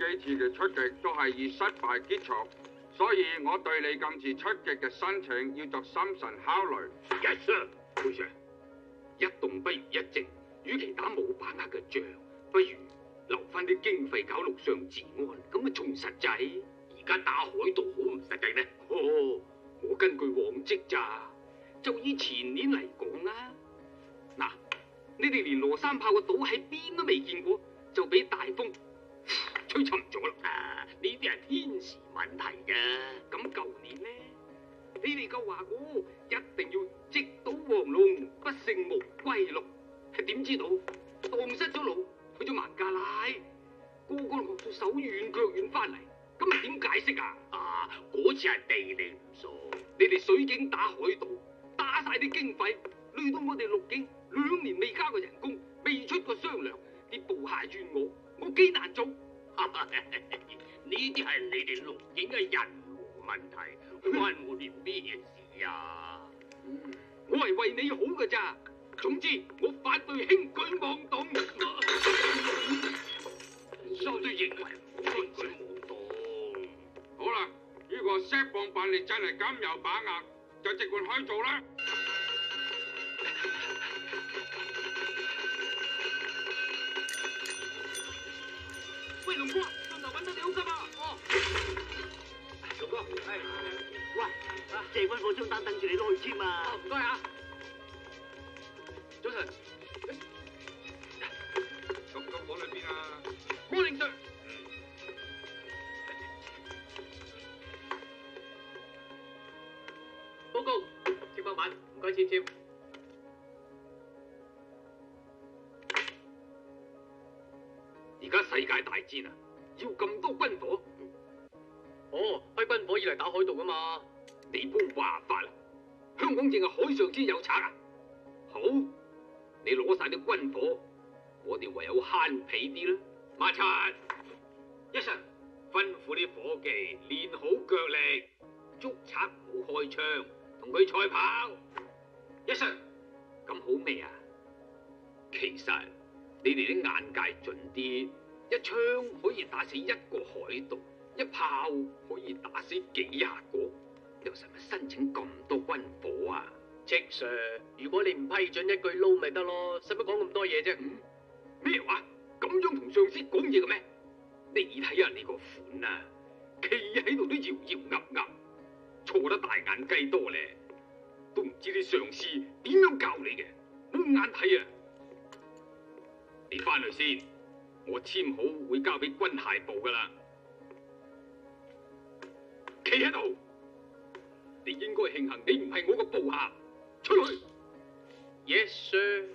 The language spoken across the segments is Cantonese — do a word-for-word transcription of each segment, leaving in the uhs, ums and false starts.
幾次嘅出擊都係以失敗結束，所以我對你今次出擊嘅申請要作審慎考慮。 Yes sir，會長，一動不如一靜，與其打冇把握嘅仗，不如留翻啲經費搞陸上治安，咁咪仲實際。而家打海盜好唔實際咩？哦，我根據往績咋，就以前年嚟講啊，嗱，你哋連羅山炮個島喺邊都未見過，就俾大風吹沉咗啦。啊，呢啲係天時問題嘅。咁舊年咧，你哋夠話過一定要直搗黃龍，不勝無歸路，點知道蕩失咗路，去咗孟加拉，個個學到手軟腳軟翻嚟。咁咪點解釋啊？啊，嗰次係地理唔傻，你哋水警打海盜，打晒啲經費，累到我哋陸警兩年未加過人工，未出過雙糧，啲部下怨我，我幾難做。呢啲係你哋陸警嘅人和問題，關我哋咩事啊？我係為你好㗎咋。總之，我反對輕舉妄動。收都認為輕舉妄動。 好啦，如果釋放辦你真係咁有把握，就即管開做啦。 喂，龍哥，上頭揾到你好急啊！哦，龍哥，係，喂，謝軍火張單等住你攞去簽啊！哦，唔該啊。早晨。 咁咁往裏邊啊？ 摩寧 Sir。報告，接翻版，唔該簽簽。而家世界大戰啊，要咁多軍火。哦，批軍火以嚟打海盜噶嘛？你鋪話法啦，香港淨係海上先有賊啊！好，你攞晒啲軍火，我哋唯有慳皮啲啦。馬七，一實吩咐啲伙計練好腳力，捉賊唔好開槍，同佢賽跑。一實，咁好未啊？其實你哋啲眼界準啲，一槍可以打死一個海盜，一炮可以打死幾廿個，又使乜申請咁多軍火啊？戚 Sir， 如果你唔批准一句撈咪得咯，使乜講咁多嘢啫？咩話？咁樣同上司講嘢嘅咩？你睇下你個款啊，企喺度都搖搖噏噏，錯得大眼雞多咧，都唔知你上司點樣教你嘅，冇眼睇啊！你翻去先，我簽好會交俾軍械部噶啦。企喺度，你應該慶幸你唔係我個部下。出去。Yes sir。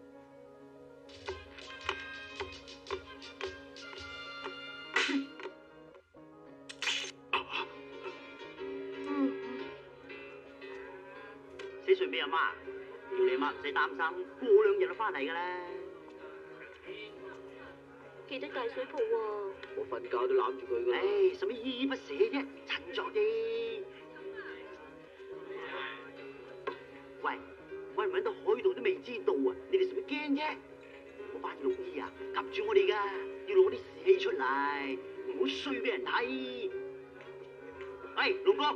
寫信俾阿媽，叫你阿媽唔使擔心，過兩日就翻嚟噶啦。 記得帶水泡喎。 我瞓覺都攬住佢噶。唉，使乜依依不捨啫？趁作啫。喂，搵唔搵到海盜都未知道啊！你哋使乜驚啫？我班綠衣啊，及住我哋噶，要攞啲士氣出嚟，唔好衰俾人睇。喂，龍哥。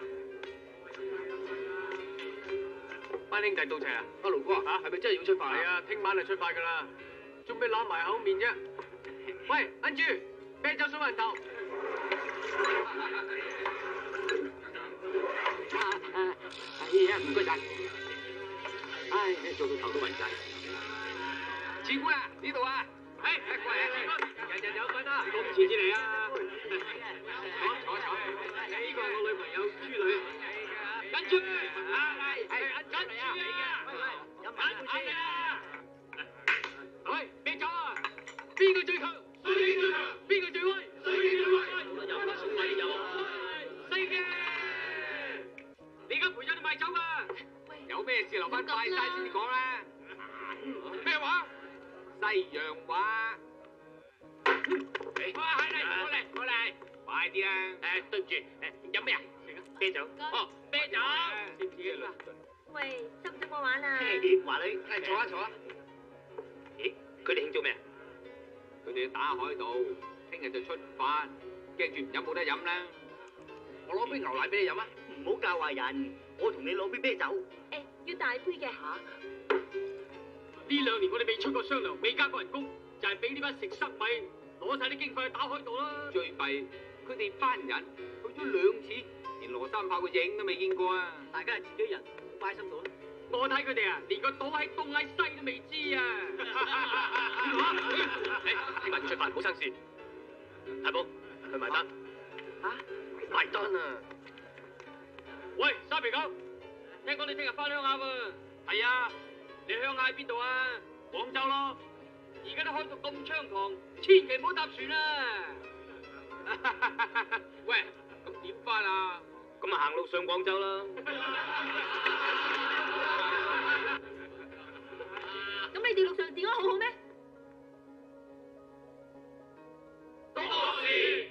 班兄弟到齊啊！阿龍哥啊，係咪真係要出發？係啊，聽晚就出發噶啦，仲俾攬埋口面啫。喂，恩珠，啤酒水雲頭。 哎呀，唔該晒。唉，做到頭都暈晒。 次官啊，呢度啊。哎，過嚟啊，次官，人人有份啊，咁遲至嚟啊。坐坐坐，呢個我女朋友朱女。恩珠，啊，係係恩珠嚟啊！飲埋杯先啊！喂，啤酒啊！邊個最強？水警最強。邊個最威？水警最威。有乜送禮有啊？西嘅。你而家陪咗你買酒噶？有咩事留翻拜山先至講啦。咩話？西洋話。哇，係嚟，過嚟，過嚟，快啲啊！誒，對唔住，誒，飲咩啊？啤酒。哦，啤酒。知唔知啊？ 喂，執唔執我玩啊？ 華女， 係坐啊坐啊。咦，佢哋慶祝咩啊？ 佢哋打海盜，聽聽日就出發，驚住唔飲冇得飲啦。我攞杯牛奶俾你飲啊！ 唔好教壞人，我同你攞杯啤酒。 誒，要大杯嘅。 嚇！ 呢兩年我哋未出過雙糧，未加過人工，就係俾呢班食塞米攞晒啲經費去打海盜啦。最弊佢哋班人去咗兩次，連羅三炮個影都未見過啊！ 大家係自己人，乖心到啦。 我睇佢哋啊，連個島喺東喺西都未知啊！誒，聽晚要出發，唔好生事。大寶，去埋單。 嚇？ 埋單啊！喂，三皮狗，聽講你聽日翻鄉下喎？係啊，你鄉下喺邊度啊？廣州咯。而家都開到咁猖狂，千祈唔好搭船啊！喂，咁點翻啊？咁啊行路上廣州啦。 咁你哋陸上治安好好咩？ 多事。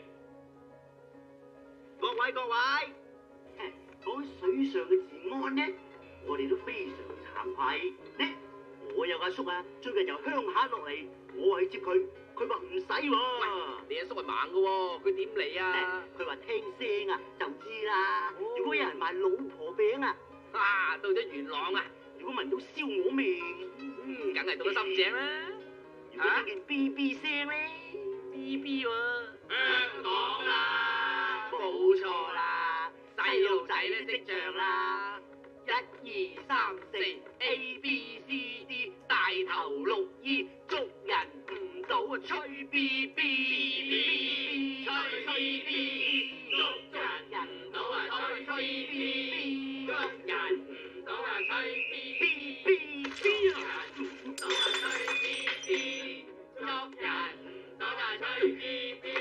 各位各位，講起水上嘅治安呢，我哋都非常慚愧呢。我有阿叔啊，最近由鄉下落嚟，我去接佢，佢話唔使喎。 你阿叔係盲嘅喎，佢點嚟啊？ 佢話聽聲啊就知啦。如果有人賣老婆餅啊， 啊，到咗元朗啊！ 如果聞到燒鵝味， 嗯，梗係到咗深井啦。 如果聽見 B B 聲咧 ，B B 喎， 香港啦，冇錯啦，細路仔咧識唱啦，一二三四 A B C D， 大頭綠衣捉人唔到啊，吹 B B， 吹 B B， 捉人唔到啊，吹 B B， 捉人唔到啊，吹 B B， 捉人唔到啊，吹 B B， 捉人唔到啊，吹 B B。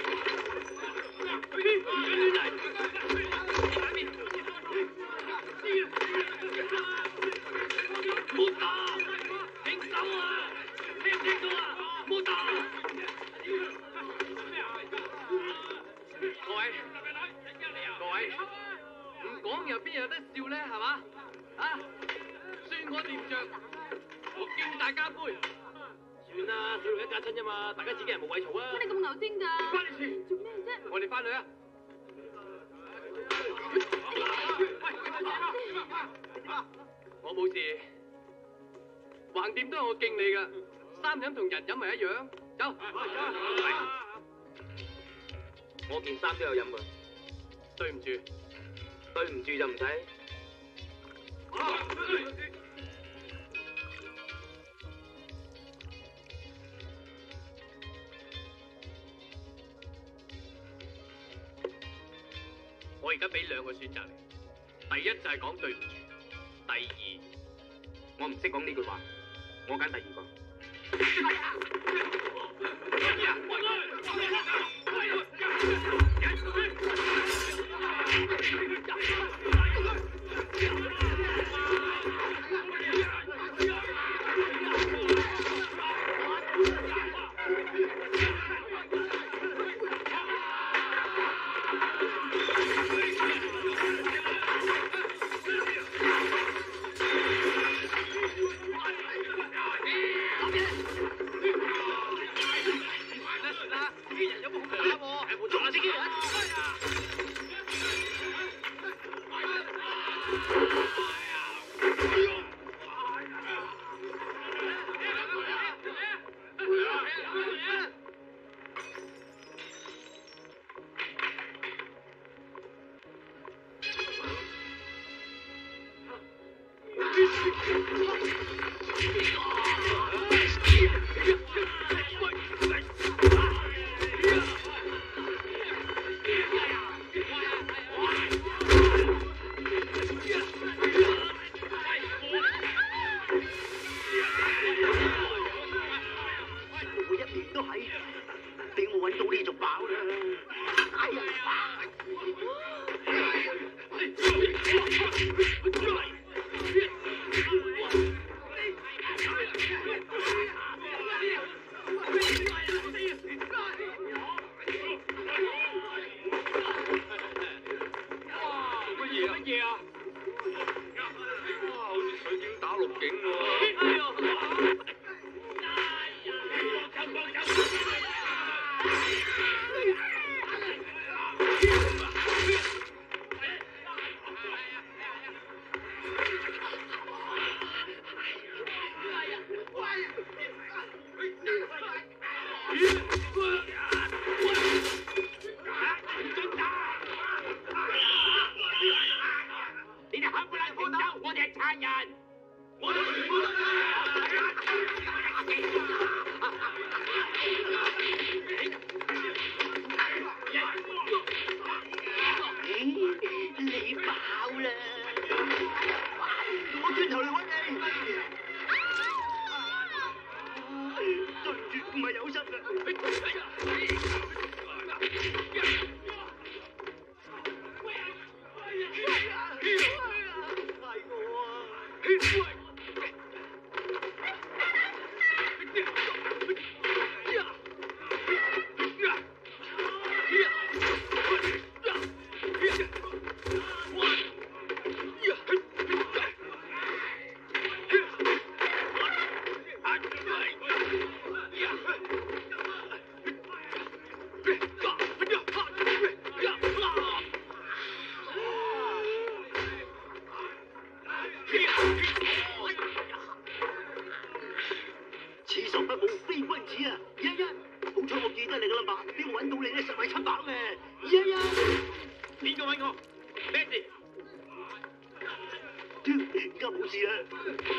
冇打，停手啊！聽唔聽到啊？冇打！各位，各位，唔講又邊有得笑咧？係嘛？啊，算我掂著，我叫大家杯。算啦，小路一家親啫嘛，大家自己人冇謂嘈啊！ 乜你咁牛精㗎？ 關你事！ 做咩啫？ 我哋翻去啊！我冇事，橫掂都係我敬你噶，三飲同人飲咪一樣。走，我件衫都有飲啊。對唔住，對唔住就唔使。我而家俾兩個選擇你，第一就係講對唔住，第二我唔識講呢句話，我揀第二個。 他人，我哋全部都你爆啦！我轉頭嚟揾你。對唔住，唔係有心嘅。此仇不報非君子啊！一一，好彩我記得你個 number，俾我揾到你咧，實為七百嘅。一一， 邊個揾我？咩事？ 而家冇事啦。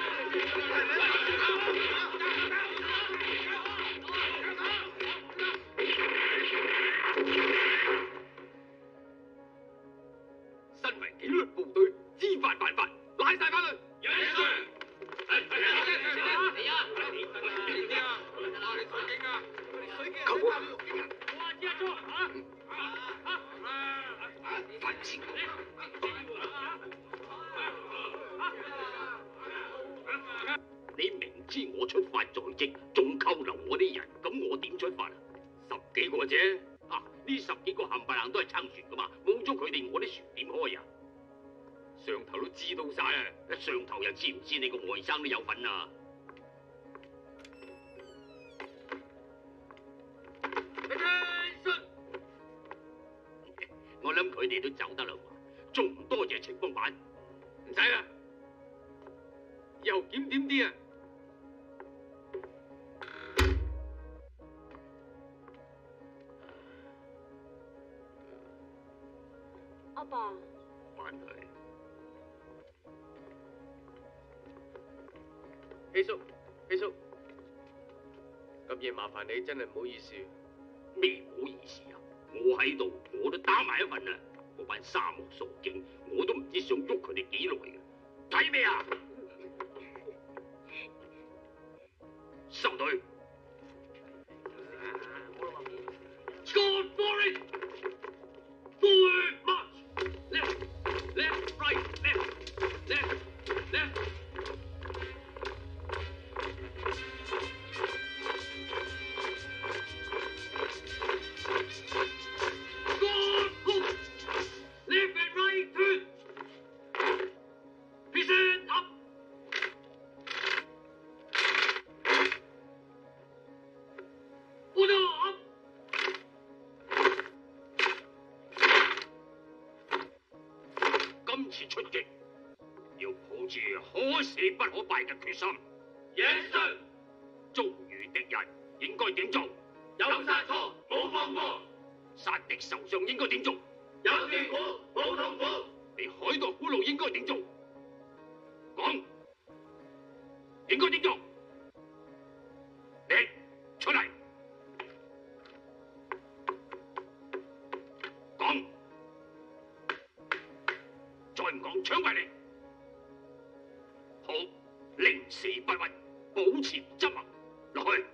身為紀律部隊，知法犯法，拉晒翻去。 求我！ 犯事！你明知我出發在即，仲扣留我啲人，咁我點出發啊？十幾個啫，啊！呢十幾個冚唪唥都係撐船噶嘛，冇咗佢哋，我啲船點開啊？上頭都知道晒啊！上頭又知唔知你個外甥都有份啊？我諗佢哋都走得啦，仲唔多謝情報版？唔使啦，又檢點啲啊！ 阿爸， 翻嚟， 希叔，希叔，咁夜麻煩你，真係唔好意思。 咩唔好意思啊？我喺度，我都打埋一份啊！嗰班沙漠傻勁，我都唔知想喐佢哋幾耐嘅。睇咩啊？收隊。Score for it. Forward march. Left, left, right, left, left, left. Left and right turn. Present up. Order up. 今次出擊要抱住可死不可敗嘅決心。Yes sir。遭遇敵人應該點做？有殺錯，冇放過。殺敵受傷應該點做？有斷股，冇痛苦。嚟海盜苦路應該點做？講，應該點做？你出嚟講，再唔講槍斃你。好，寧死不屈，保持執行，落去。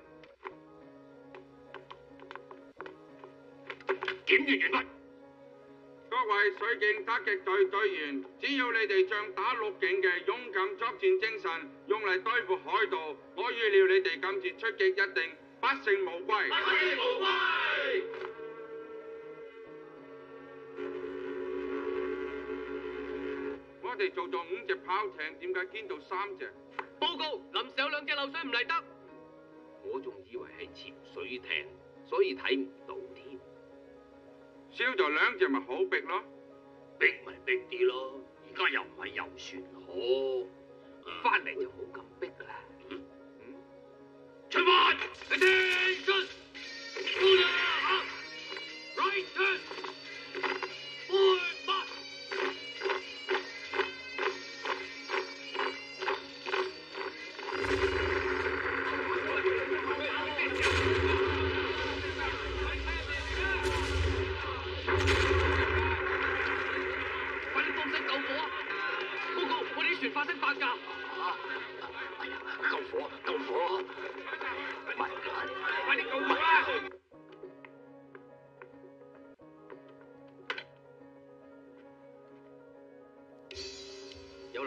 檢閱完畢。 各位水警突擊隊隊員，只要你哋仗打陸警嘅勇敢作戰精神，用嚟對付海盜，我預料你哋今次出擊一定不勝無歸。不勝無歸。我哋做咗五隻炮艇，點解見到三隻？ 報告，臨時有兩隻漏水唔嚟得。 我仲以為係潛水艇，所以睇唔到添。 少咗兩隻咪好逼咯， 逼咪逼啲咯，而家又唔係遊船河，翻嚟就冇咁逼啦。嗯嗯，出發 ！Attention! Order up! Right turn! Forward march!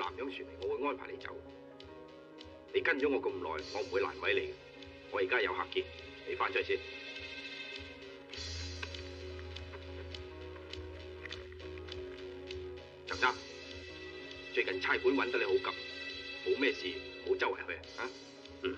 南洋船嚟，我會安排你走。你跟咗我咁耐，我唔會難為你嘅。我而家有客見，你翻出去先。長生，最近差館揾得你好急，冇咩事，唔好周圍去啊！嗯。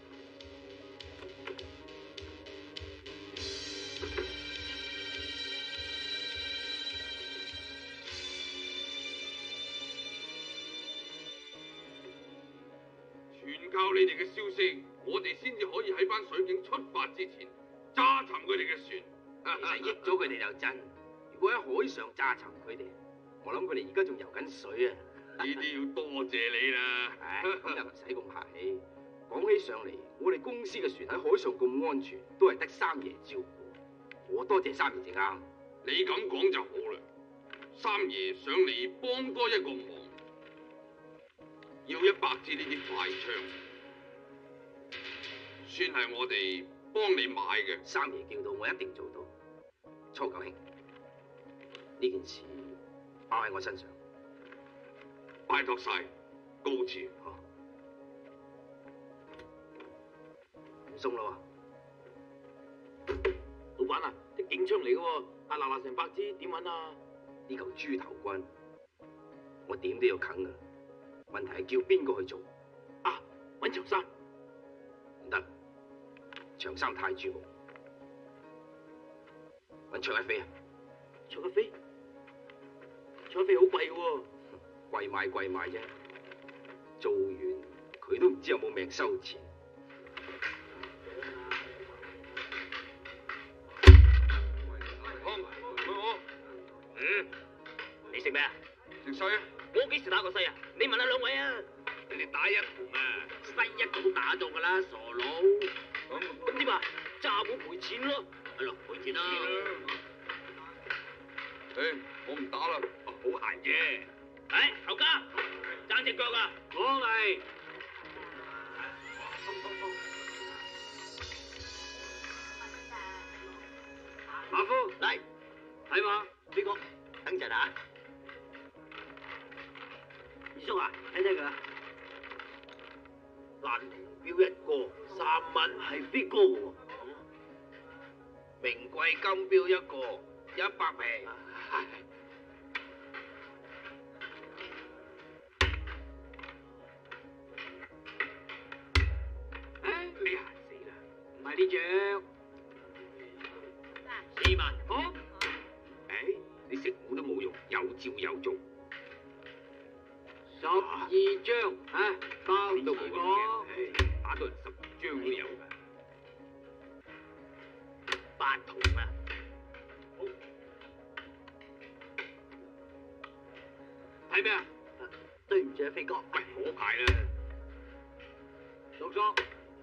全靠你哋嘅消息，我哋先至可以喺班水警出發之前揸沉佢哋嘅船。 其實益咗佢哋就真，如果喺海上揸沉佢哋，我諗佢哋而家仲游緊水啊！ 呢啲要多謝你啦。 唉，咁又唔使咁客氣。講起上嚟，我哋公司嘅船喺海上咁安全，都係得三爺照顧。我多謝三爺至啱。 你咁講就好啦。三爺想你幫多一個忙，要一百支呢啲快槍，算係我哋幫你買嘅。 三爺叫到，我一定做到。初九兄，呢件事包喺我身上， 拜託晒，告辭。 好，唔送啦喎。 老闆啊，啲警槍嚟嘅喎，大嗱嗱成百支，點揾啊？ 呢嚿豬頭軍，我點都要啃噶。問題係叫邊個去做？ 啊，揾長生。 唔得，長生太注目。揾卓一飛啊！ 卓一飛？卓一飛好貴喎。 貴買貴買啫，做完佢都唔知有冇命收錢。 嗯，你食咩啊？ 食西啊！ 我幾時打過西啊？你問下兩位啊！你哋打一盤啊，西一早打咗噶啦，傻佬。咁咁點啊？揸股賠錢咯，係咯，賠錢啦。 誒，我唔打啦， 好閒啫。誒，頭家，爭隻腳啊！我嚟。馬夫嚟，睇嘛？邊個？等陣啊！二叔啊，睇睇佢啊！爛銅標一個，三蚊係邊個喎？ 名貴金標一個，一百皮。 哎呀，死啦！唔係呢隻，四萬。好。 誒，你食糊都冇用，有照有做。 十二張啊，包都冇我。 誒，打到人十二張都有㗎。 八筒啊！好。睇咩啊？對唔住啊，飛哥。 喂，嗰排啦。 六叔。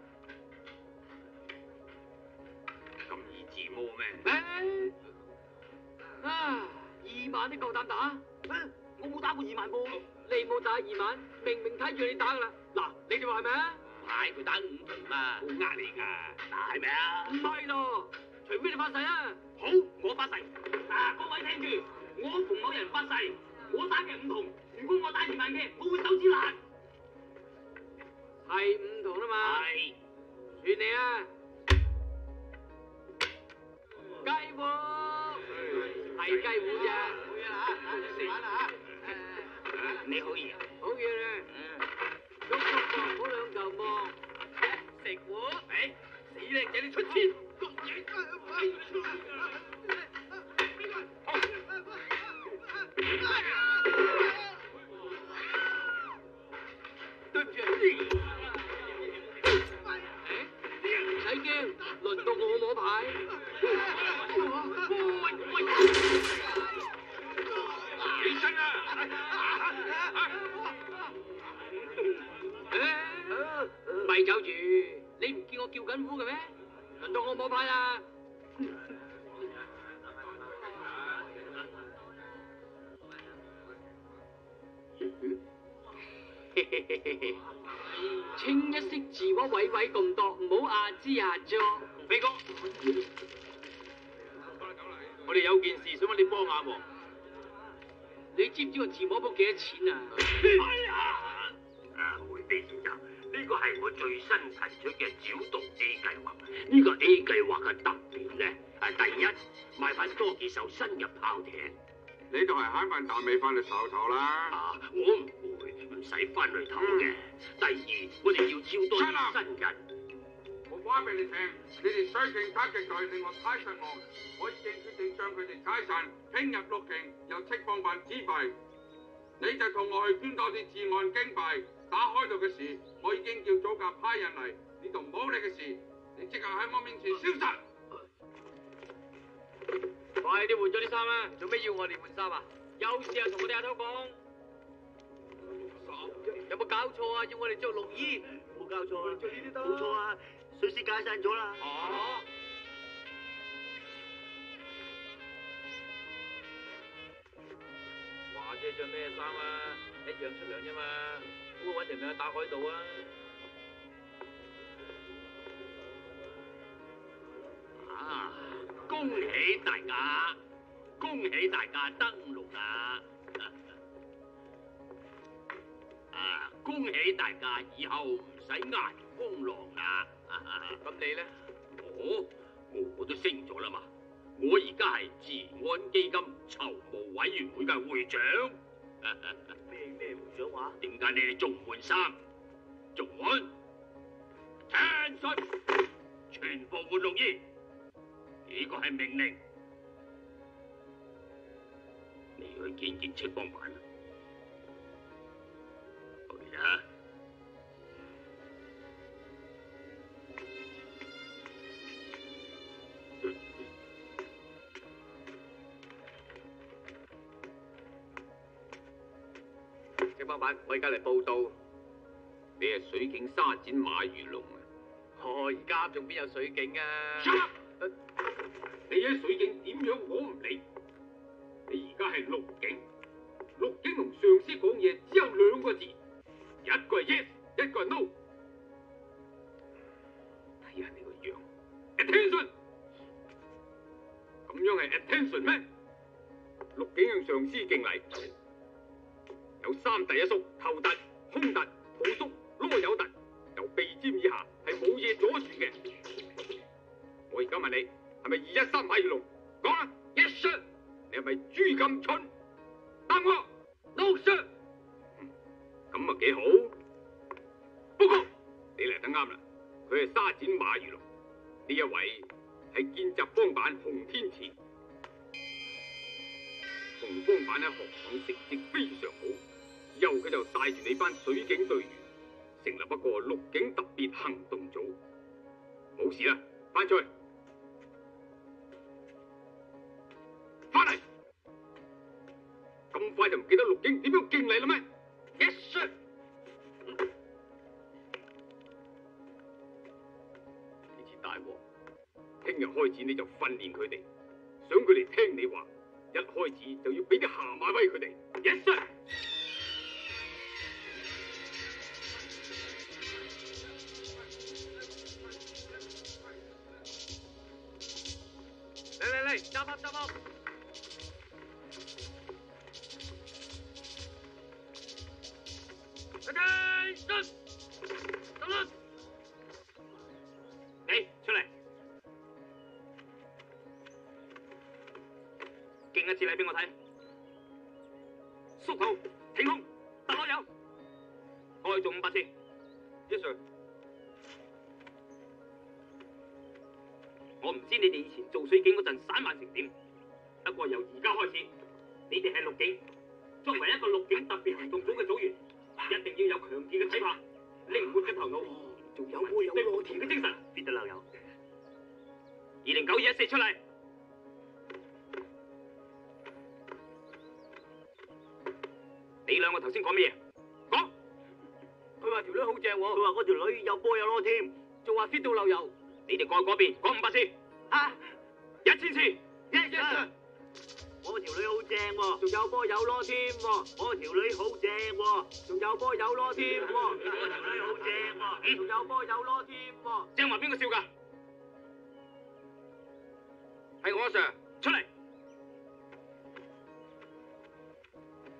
咁易自摸咩？ 誒啊！二萬都夠膽打？我冇打過二萬噃。你冇打二萬，明明睇住你打噶啦。嗱，你哋話係咪啊？ 係佢打五筒嘛，好呃你㗎。 嗱，係咪啊？唔係咯，除非你發誓啊。 好，我發誓。 嗱，各位聽住，我馮某人發誓，我打嘅五筒，如果我打二萬嘅，我會手指爛。係五筒啊嘛。係。算你啊。雞糊，係雞糊咋？好嘢啦嚇，食玩啦嚇。 你好嘢。 好嘢咧。喐喐噃，唔好兩嚿望。食糊，誒，死靚仔，你出錢。對唔住。唔使驚，輪到我摸牌。 起身啦！ 咪走住，你唔見我叫緊呼嘅咩？輪到我摸牌啦！清一色字畫位位咁多，唔好阿支阿咗。 飛哥，我哋有件事想揾你幫下喎。 你知唔知個字幕簿幾多錢啊？ 哎呀！啊，梅飛先生，呢個係我最新提出嘅剿毒 A 計劃。呢個 A 計劃嘅特點咧，係第一，買翻多幾艘新嘅炮艇。 呢度係慳飯啖味翻嚟頭頭啦。 啊，我唔會，唔使翻去頭嘅。第二，我哋要招多啲新人。 我話俾你聽，你哋水警打擊隊令我太失望，我已經決定將佢哋解散，拼入陸警，由戚幫辦指揮。你就同我去捐多啲治安經費，打海盜嘅事，我已經叫組甲派人嚟，呢度冇你嘅事，你即刻喺我面前消失。 快啲換咗啲衫啦！做咩要我哋換衫啊？有事啊，同我哋阿頭講。有冇搞錯啊？要我哋着綠衣？ 冇搞錯啊！冇錯啊！水師解散咗啦。 哦。華姐着咩衫啊？一樣出糧啫嘛。我揾條命去打海盜啊！ 啊！恭喜大家，恭喜大家登陸啦！啊！恭喜大家以後唔使捱風浪啦！ 咁你咧？ 我我都升咗啦嘛！我而家係治安基金籌募委員會嘅會長。 咩咩會長話？ 點解你哋仲唔換衫？仲換？聽信，全部換綠衣。呢個係命令。你去見見戚幫辦啦。去啦。 戚幫辦，我而家嚟報道。 你係水警沙展馬如龍啊！ 我而家仲邊有水警啊？ 你喺水警點樣我唔理，你而家係陸警，陸警同上司講嘢只有兩個字，一個係 yes，一個係 no。睇下你個樣 ，attention， 咁樣係 attention 咩？陸警向上司敬禮，有三突一縮，頭突、胸突、肚縮、囉柚突，由鼻尖以下係冇嘢阻住嘅。我而家問你。係咪二一三馬如龍？講啦 ，yes sir。你係咪朱咁蠢？答我 ，no sir。咁啊幾好。報告，你嚟得啱啦。佢係沙展馬如龍，呢一位係見習幫辦洪天慈。洪幫辦喺學堂成績非常好，以後佢就帶住你班水警隊員，成立一個陸警特別行動組。冇事啦，翻出去。翻嚟，咁快就唔記得陸警點樣敬禮啦咩 ？Yes sir。呢次大鑊，聽日開始你就訓練佢哋，想佢哋聽你話，一開始就要俾啲下馬威佢哋。Yes sir。 嚟嚟嚟，揸翻揸翻！Attention！ 等等， 你出嚟，敬一次禮俾我睇。縮頭，挺胸，突攞油，我去做五百次。Yes sir。我唔知你哋以前做水警嗰陣散漫成點，不過由而家開始，你哋係陸警，作為一個陸警特別行動組嘅組員，一定要有強健嘅體魄、靈活嘅頭腦，仲有會有樂田嘅精神，別得漏油。二零九二一四出嚟，你兩個頭先講乜嘢？講。 佢話條女好正喎， 佢話嗰條女有波有攞添， 仲話 fit 到漏油。 你哋過去嗰邊講五百次， 啊， 一千次。 yes sir。我條女好正喎，仲有波有攞添喎。我條女好正喎，仲有波有攞添喎。我條女好正喎，仲有波有攞添喎。 正話邊個笑㗎？係我阿 Sir，出嚟。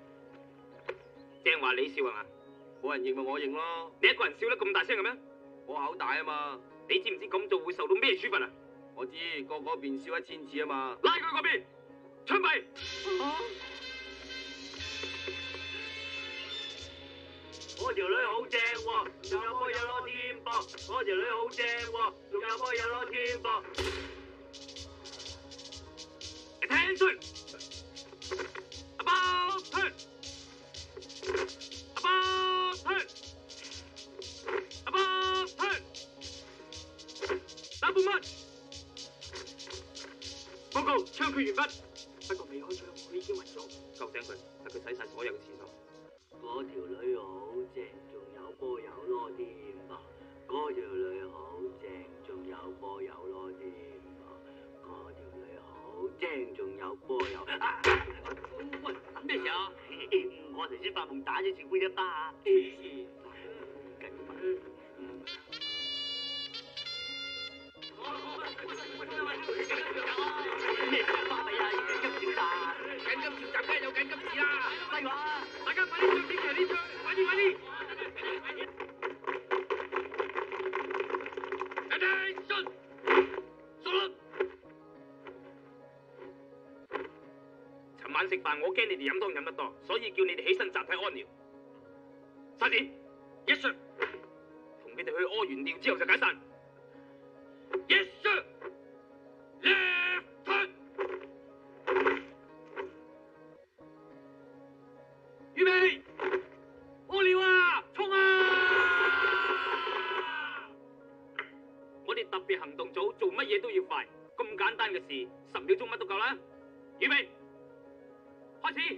正話你笑係嘛？ 冇人認咪我認咯。 你一個人笑得咁大聲嘅咩？ 我口大啊嘛。 你知唔知咁做會受到咩處罰啊？ 我知，個個邊笑一千次啊嘛。 拉佢嗰邊，槍斃！ 我條女好正喎，仲有波有攞添噃。我條女好正喎，仲有波有攞添噃。 Attention! About turn! About turn! About turn! Double march! 報告，槍決完畢。不過未開槍，佢已經暈咗。救醒佢，等佢洗晒所有嘅廁所。 嗰條女好正，仲有波有攞添噃。嗰條女好正，仲有波有攞添噃。嗰條女好正，仲有波有。啊！喂，咩事啊？我頭先發夢打咗小妹一巴啊！緊密。咩巴咪啊？緊急召集！緊急召集梗係有緊急事啦！廢話，大家快啲上警察呢槍！快啲快啲 ！Attention！肅立！尋晚食飯，我驚你哋飲湯飲得多，所以叫你哋起身集體屙尿。沙展 ，Yes sir。同你哋去屙完尿之後就解散。Yes sir。Left turn。預備，屙尿啊！衝啊！我哋特別行動組做乜嘢都要快，咁簡單嘅事，十秒鐘乜都夠啦。預備，開始。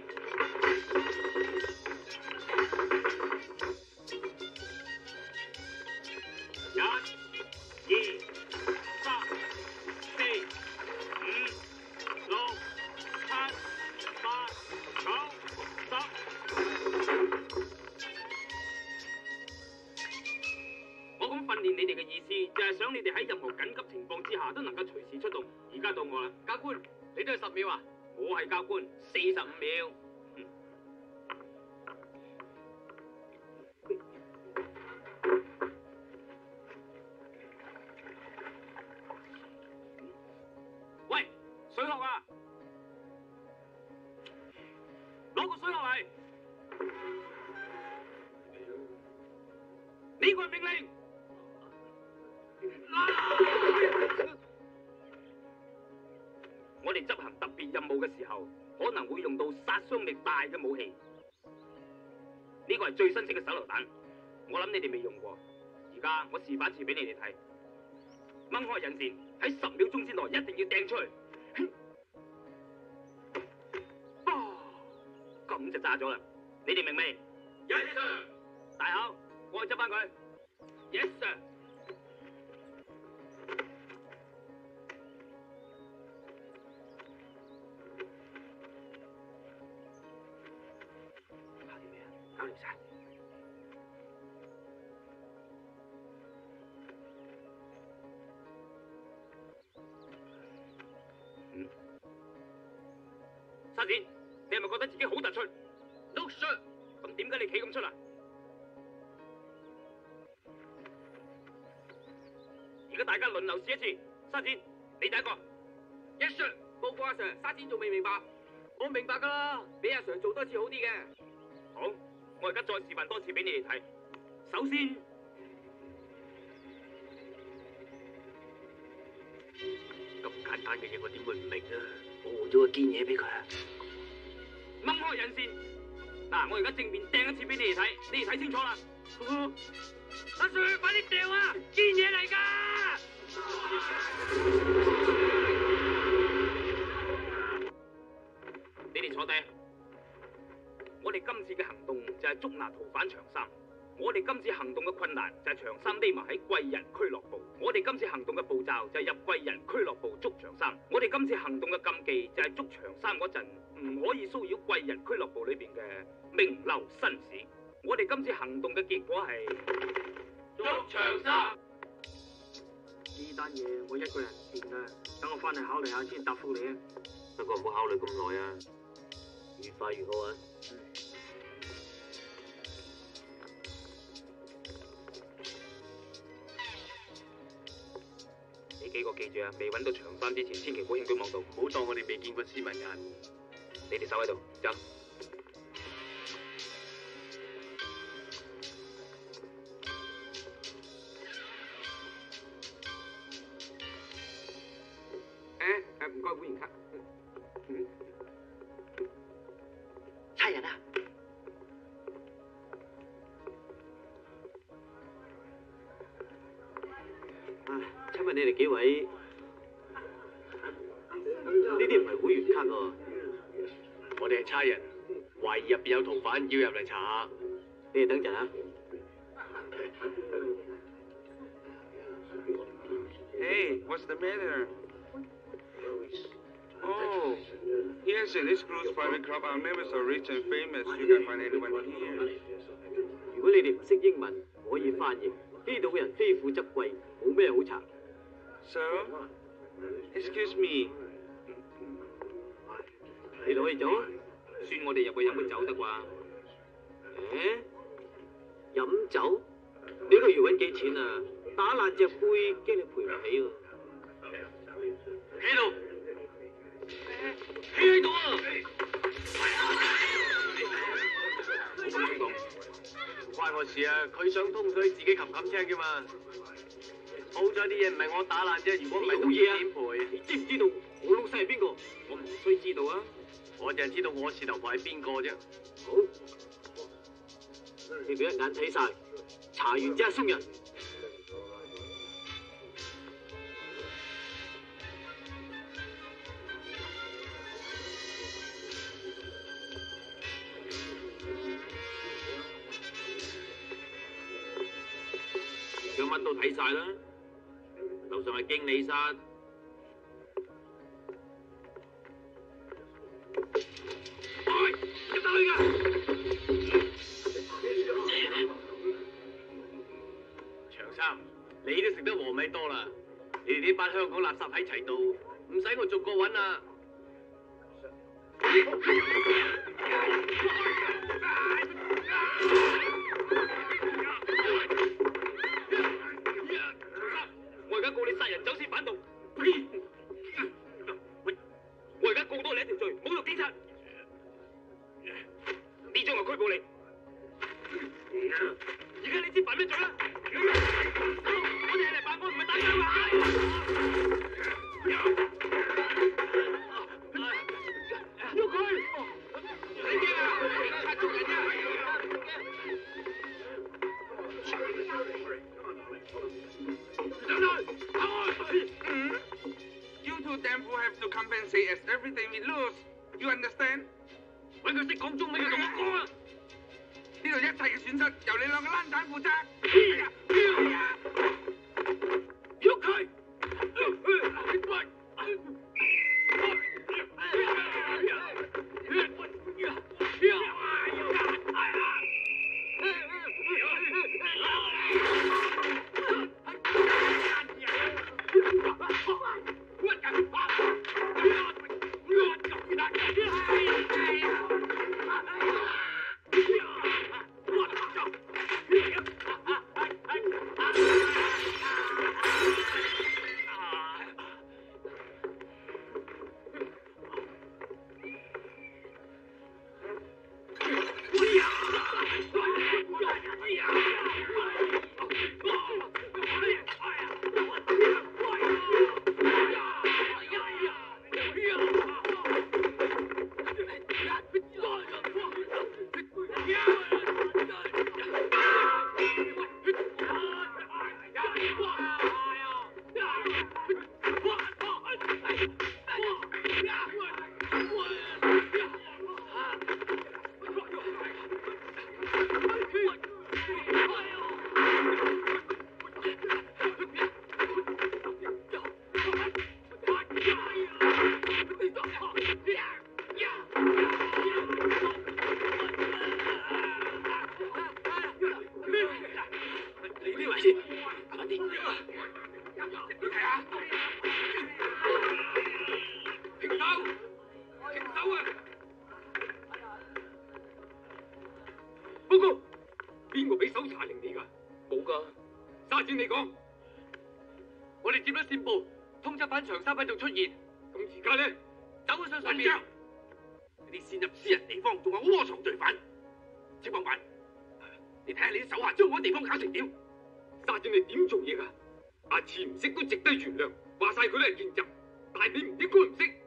一、二、三、四、五、六、七、八、九、十。我咁訓練你哋嘅意思，就係想你哋喺任何緊急情況之下都能夠隨時出動。而家到我啦，教官，你都係十秒啊？我係教官，四十五秒。嗯、喂，水殼啊！攞個水殼嚟！呢個係命令。我哋執行特別任務嘅時候，可能會用到殺傷力大嘅武器。呢個係最新式嘅手榴彈，我諗你哋未用過。而家我示範一次俾你哋睇。掹開引線，喺十秒鐘之內一定要掟出去。哦，咁就炸咗啦！你哋明未 ？Yes sir。大口，我去執翻佢。Yes sir。搞掂晒。嗯。沙展，你係咪覺得自己好突出 ？No sir。咁點解你企咁出啊？而家大家輪流試一次。沙展，你第一個。Yes sir。報告阿 Sir， 沙展仲未明白。我明白㗎啦，俾阿 Sir 做多次好啲嘅。好。我而家再示範多次俾你哋睇。首先， 咁簡單嘅嘢我點會唔明啊？我換咗個堅嘢俾佢啊！ 掹開引線。嗱，我而家正面掟一次俾你哋睇，你哋睇清楚啦。阿 Sir， 快啲掉啊！堅嘢嚟㗎！你哋坐低。我哋今次嘅行動就係捉拿逃犯長衫。我哋今次行動嘅困難就係長衫匿埋喺貴人俱樂部。我哋今次行動嘅步驟就係入貴人俱樂部捉長衫。我哋今次行動嘅禁忌就係捉長衫嗰陣唔可以騷擾貴人俱樂部裏邊嘅名流紳士。我哋今次行動嘅結果係捉長衫。呢單嘢我一個人掂啦，等我翻去考慮下先答覆你啊。 不過唔好考慮咁耐啊，越快越好啊。 幾個記住啊，未揾到長衫之前，千祈唔好輕舉妄動， 唔好當我哋未見過斯文人。 你哋守喺度，走。誒誒，唔該，會員卡。 差人啊！啊，請問你哋幾位？呢啲唔係會員卡喎。 我哋係差人，懷疑入邊有逃犯，要入嚟查下。 你哋等陣啊。 Hey, what's the matter? Oh, yes, in this group's private club, our members are rich and famous. You can find anyone here. 如果你哋唔識英文，可以翻譯。呢度嘅人非富則貴，冇咩好查。 So, excuse me. 你哋可以走啊。 算我哋入去飲杯酒得啩？ 誒，飲酒？你個月揾幾錢啊？打爛隻杯，驚你賠唔起喎。 喺度，企喺度啊！ 好衝動， 唔關我事啊！佢想通水，自己冚冚聲啫嘛。好彩啲嘢唔係我打爛啫，如果唔係都唔知點賠。 你知唔知道我老細係邊個？ 我唔需知道啊！ 我淨係知道我是頭牌係邊個啫。 好，你哋一眼睇晒，查完即刻鬆人。 有乜都睇晒啦，樓上係經理室。喂，入得去㗎！ 長衫，你都食得和米多啦。你哋呢班香港垃圾喺齊度，唔使我逐個揾啊！ 我而家告你殺人、走私、反動。我而家告多你一條罪，侮辱警察。呢張我拘捕你。而家你知犯咩罪啦？我哋係嚟辦案，唔係打交㗎。喐佢！你驚啊？警察捉人啫！You two damn fool have to compensate as everything we lose. You understand? 揾佢識講中文嘅同我講啊！呢度一切嘅損失由你兩個爛蛋負責。喐佢！搜查令你㗎？冇㗎。沙展你講，我哋接咗線報， 通緝犯長衫喺度出現。 咁而家咧， 走咗上上面。 你哋擅入私人地方，仲話窩藏罪犯，戚幫辦，你睇下你啲手下將我啲地方搞成點？沙展你點做嘢噶？阿次唔識都值得原諒，話晒佢都係見習，但係你唔應該唔識。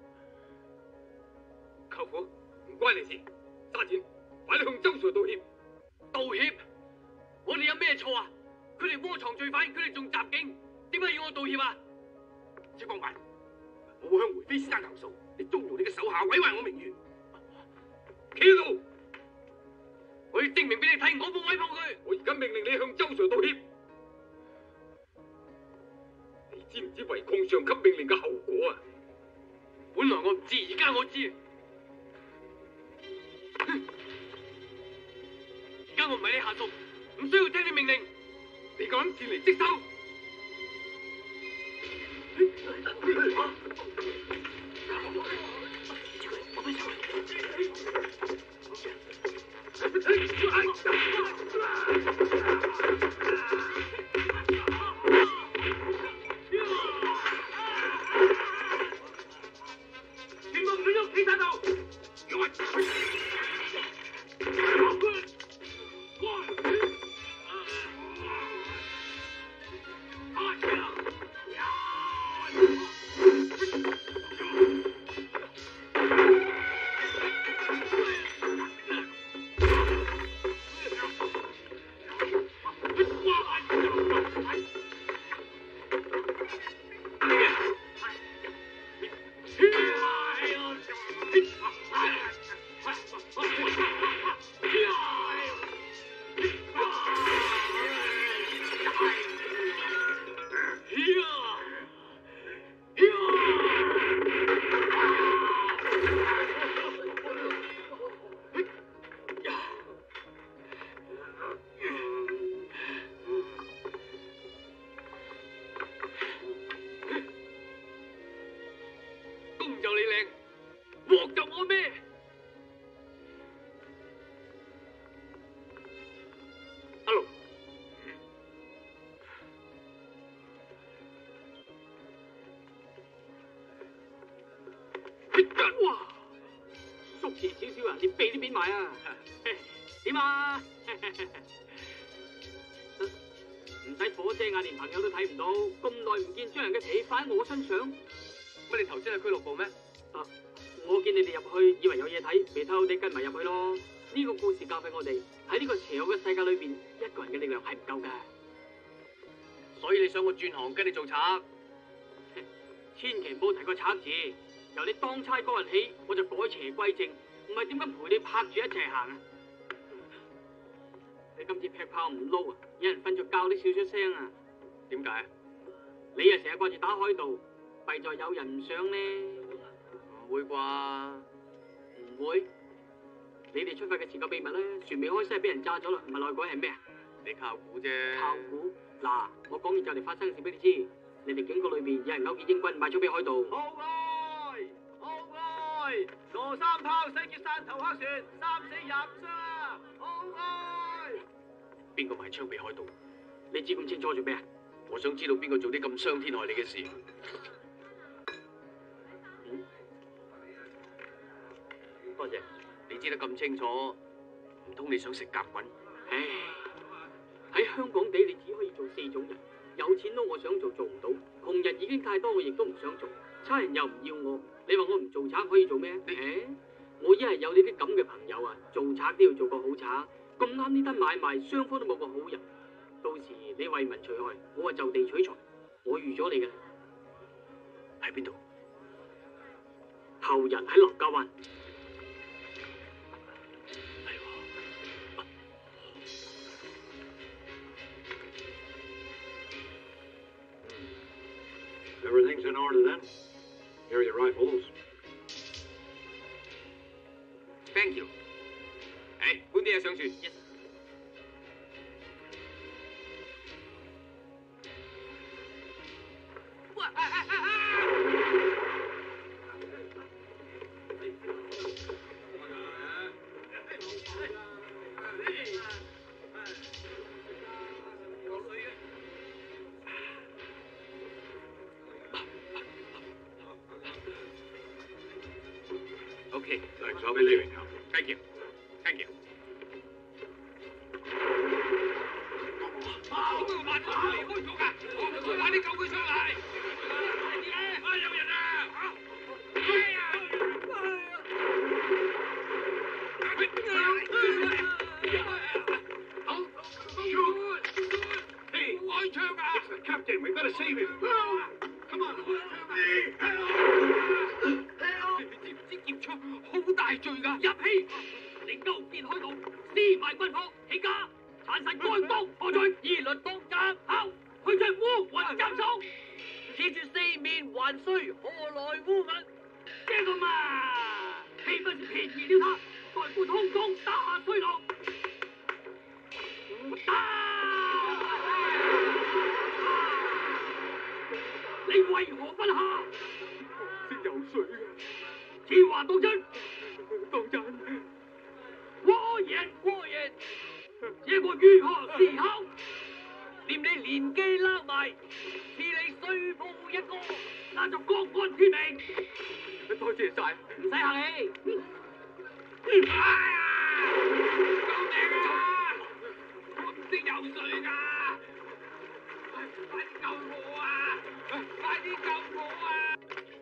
舅父，唔關你事。沙展，快啲向周 Sir 道歉。 道歉？我哋有咩錯啊？佢哋窩藏罪犯，佢哋仲襲警，點解要我道歉啊？ 戚幫辦，我會向梅飛先生投訴，你縱容你嘅手下毀壞我名譽。企喺度， 我要證明俾你睇，我冇毀謗佢。 我而家命令你向周 Sir 道歉。你知唔知違抗上級命令嘅後果啊？ 本來我唔知，而家我知。而家我唔係你下屬，唔需要聽你命令。 你夠膽擅離職守？ 全部唔准喐，企晒度。 公就你靚，鑊就我咩？ 阿龍， 哇！縮前少少啊，連鼻都扁埋啊！點啊？唔使火遮眼，連朋友都睇唔到，咁耐唔見，將人嘅脾氣發喺我身上。 乜你頭先喺俱樂部咩？ 啊！我見你哋入去，以為有嘢睇，咪偷偷地跟埋入去咯。呢個故事教訓我哋喺呢個邪惡嘅世界裏邊，一個人嘅力量係唔夠噶。 所以你想我轉行跟你做賊？ 千祈唔好提個賊字，由你當差嗰日起，我就改邪歸正，唔係點解陪你拍住一齊行啊？你今次劈炮唔撈啊，有人瞓着覺都笑出聲啊！ 點解？ 你啊成日掛住打海盜，弊在有人唔想呢？ 唔會啩？ 唔會？你哋出發嘅時個秘密咧，船未開聲俾人炸咗啦，唔係內鬼係咩啊？ 你靠估啫。 靠估？嗱，我講完就嚟發生事俾你知，你哋警局裏邊有人勾結英軍賣咗俾海盜。 號外！號外！羅三炮西結山頭黑船，三死廿五傷啊！號外！ 邊個賣槍俾海盜？ 你知咁清楚做咩啊？ 我想知道邊個做啲咁傷天害理嘅事。 嗯？ 多謝，你知得咁清楚，唔通你想食甲滾？ 唉，喺香港地你只可以做四種人，有錢佬我想做做唔到，窮人已經太多，我亦都唔想做，差人又唔要我，你話我唔做賊可以做咩？誒，我一係有呢啲咁嘅朋友啊，做賊都要做個好賊，咁啱呢單買賣雙方都冇個好人，到時你為民除害，我啊就地取材，我預咗你嘅。 喺邊度？ 後日喺劉家灣。 Everything's in order then. Here are your rifles. Thank you。誒，搬啲嘢上船。 Yes. 哇！啊啊啊啊！ OK，嚟咗俾你榮幸 ，thank you，thank you。啊！點解個馬桶離開咗㗎？我我快啲救佢上嚟！快啲咧！啊！有人啊！哎呀！好 ，shoot！ Hey， 開槍啊 ！Captain， we gotta save him！Come on！ 你知唔知劫槍好大罪㗎？入氣！你勾結海盜，私賣軍火，起家，殘殺官方何罪？依律當斬考，去將烏雲斬首。恃住四面還須，何來烏雲？這個嘛，豈不是便宜了他？代父通通打下衰狼。你為何不下？識游水啊！此話當真？當真。過言過言，這個如何是好？念你年紀撈埋，賜你歲富一個，那就國安天命。多謝晒，唔使客氣。哎呀！救命啊！我唔識游水㗎，快啲救我啊！快啲救我啊！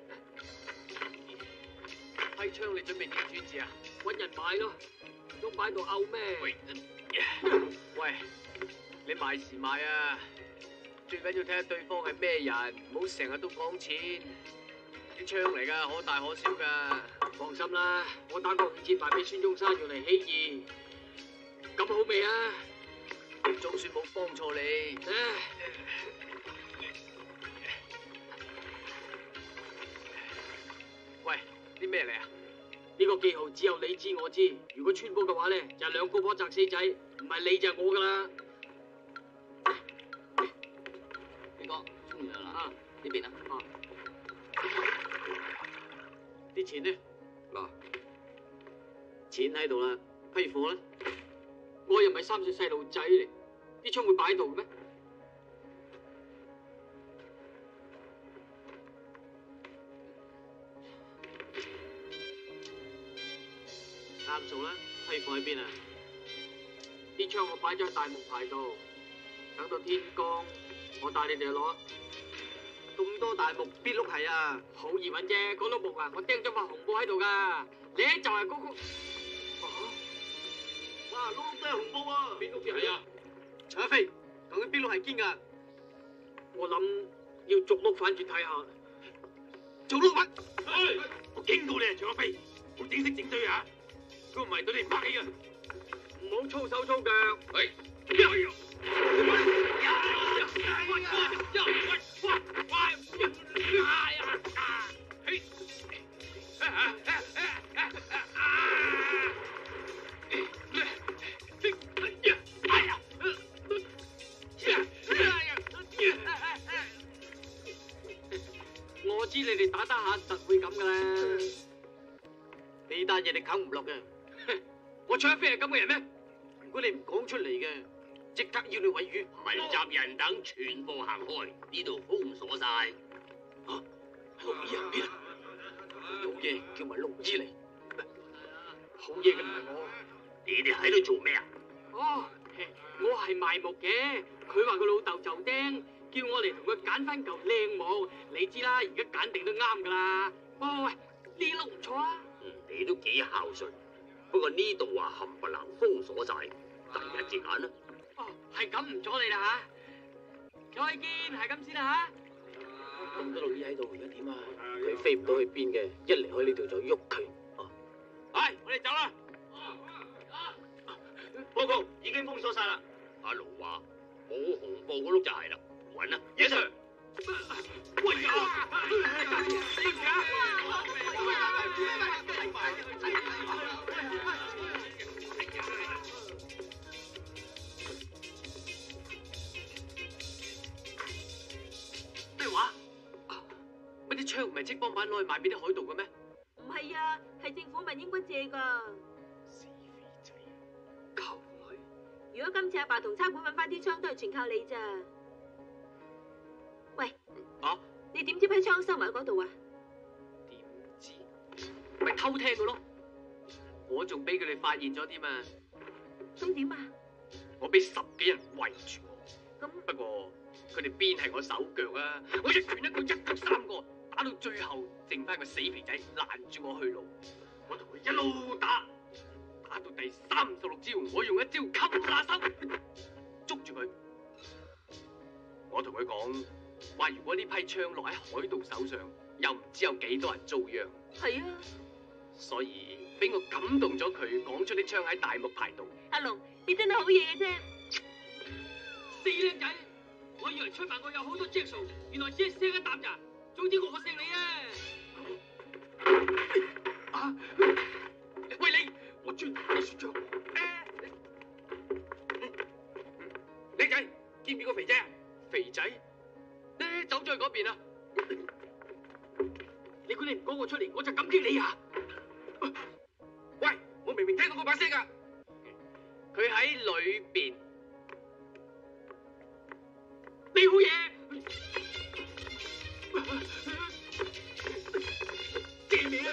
批槍你準備點處置啊？揾人買咯，唔通擺度漚咩？喂，喂，你賣時賣啊！最緊要睇下對方係咩人，唔好成日都講錢。啲槍嚟㗎，可大可小㗎。放心啦，我打過五折賣俾孫中山用嚟起義，咁好未啊？總算冇幫錯你。喂，啲咩嚟啊？呢個記號只有你知我知，如果穿煲嘅話咧，就係兩姑婆擲死仔，唔係你就係我㗎啦。邊個沖完啦？啊，呢邊啊。啊。啲錢呢？嗱，錢喺度啦，批貨啦。我又唔係三歲細路仔嚟，啲槍會擺喺度嘅咩？啱數啦，批貨喺邊啊？啲槍我擺咗喺大木牌度，等到天光，我帶你哋去攞。咁多大木，邊碌係啊？好易揾啫，嗰碌木啊，我釘咗塊紅布喺度噶。你就係嗰個。啊！哇，碌碌都係紅布啊！邊碌先係啊？陳一飛，究竟邊碌係堅噶？我諗要逐碌反轉睇下。逐碌反？唉！我警告你啊，陳一飛，好整色整堆啊！如果唔係對你唔客氣啊！唔好粗手粗腳。係。我知你哋打打下實會咁噶啦，呢單嘢你啃唔落嘅。我卓一飛係咁嘅人咩？如果你唔講出嚟嘅，即刻要你毀譽。 密集人等全部行開，呢度封鎖晒。 啊，六姨啊，邊啊？有嘢叫埋六姨嚟。好嘢嘅唔係我。 你哋喺度做咩啊？ 哦，我係賣木嘅，佢話佢老豆就釘，叫我嚟同佢揀翻嚿靚木。你知啦，而家揀定都啱噶啦。喂喂喂，呢碌唔錯啊。 嗯，你都幾孝順。不過呢度話冚唪唥封鎖晒，第日至揀啦。 哦，係咁唔阻你啦吓，再見，係咁先啦吓。 咁多老姨喺度，而家點啊？佢飛唔到去邊嘅，一離開呢度就喐佢。哦， 係，我哋走啦。 報告，已經封鎖晒啦。阿盧話冇紅布嗰碌就係啦，揾啦。Yes sir。喂呀！死唔咩話？乜啲槍唔係戚幫辦攞去賣俾啲海盜嘅咩？ 唔係啊，係政府問英軍借㗎。 死肥仔，溝女。 如果今次阿爸同差館揾翻啲槍，都係全靠你咋。喂， 啊？ 你點知批槍收埋喺嗰度啊？ 點知？咪偷聽嘅咯。 我仲俾佢哋發現咗添啊！ 咁點啊？ 我俾十幾人圍住我， 咁不過佢哋邊係我手腳啊！我一拳一個，一腳三個，打到最後剩翻個死肥仔攔住我去路。我同佢一路打，打到第三十六招，我用一招擒拿手捉住佢。我同佢講話，如果呢批槍落喺海盜手上，又唔知有幾多人遭殃。 係啊， 所以俾我感動咗佢，講出啲槍喺大木牌度。 阿龍，你真係好嘢嘅啫。 死靚仔！我以為出賣我有好多隻數，原來只係聲一啖咋。總之我勝你啊！啊！喂你，我專打你雪仗。靚仔，見唔見個肥仔啊？肥仔？咧走咗去嗰邊啊！你估你唔講我出嚟，我就感激你啊！喂，我明明聽到嗰把聲噶，佢喺裏邊。你好嘢！借你啊！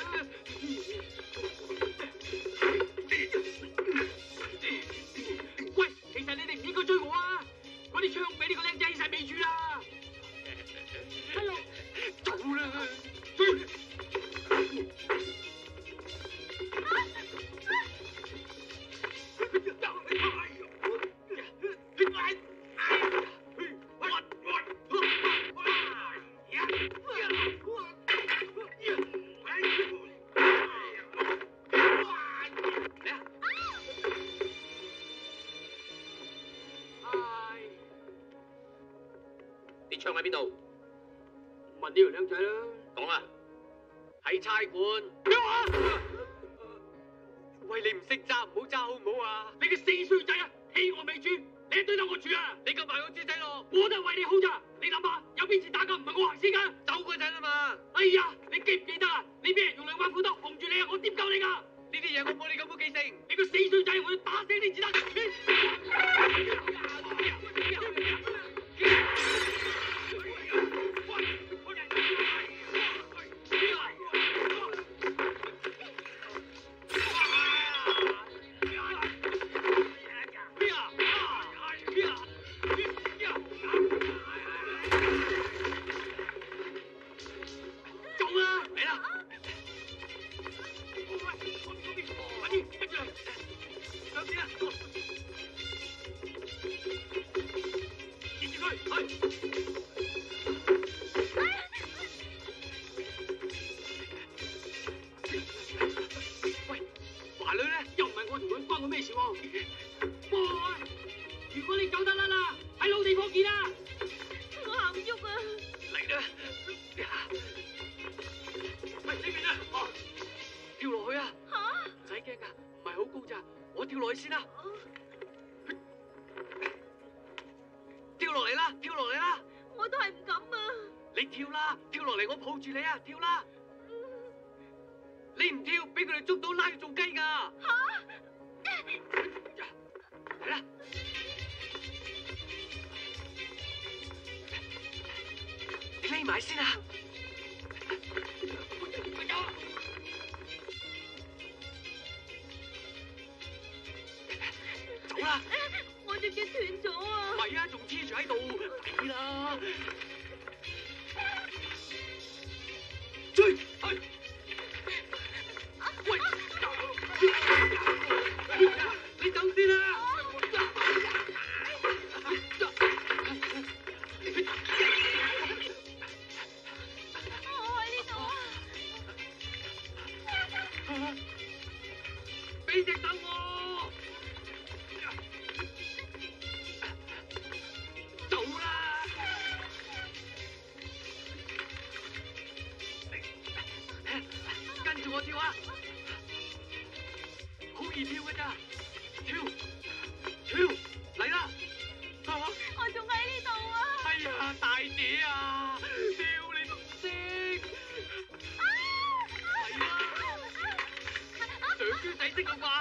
喂，其實你哋唔應該追我啊！嗰啲槍俾呢個靚仔晒尾住啦！阿龍，走啦！追！啲槍喺邊度？問呢條靚仔啦。講啊！喺差館。喂，你唔識揸，唔好揸好唔好啊？你個四歲仔啊，欺我未住，你一對得我住啊！你咁埋我豬仔咯，我都係為你好咋。你諗下，有邊次打架唔係我行先噶？走嗰陣啊嘛。哎呀，你記唔記得啊？你俾人用兩把斧頭紅住你啊，我點救你噶？呢啲嘢我冇你咁好記性。你個四歲仔，我要打死你至得。如果你走得甩啦，喺老地方見啦。我行唔喐啊！嚟啦！喂，呢邊啊！哦，跳落去啊！吓？唔使驚噶，唔係好高咋，我跳落去先啦。跳落嚟啦！跳落嚟啦！ 我都係唔敢啊！ 你跳啦！跳落嚟，我抱住你啊！跳啦！你唔跳，俾佢哋捉到拉去做雞噶。吓？嚟啦！你匿埋先啊！走啦！ 我隻腳斷咗啊！ 唔係啊，仲黐住喺度，抵啦！追！喂！你走先啦！俾隻手我，走啦！跟住我跳啊！好易跳㗎咋，跳跳嚟啦！ 我仲喺呢度啊！ 哎呀，大姐啊，跳你都唔識，係啦！長豬仔識㗎啩？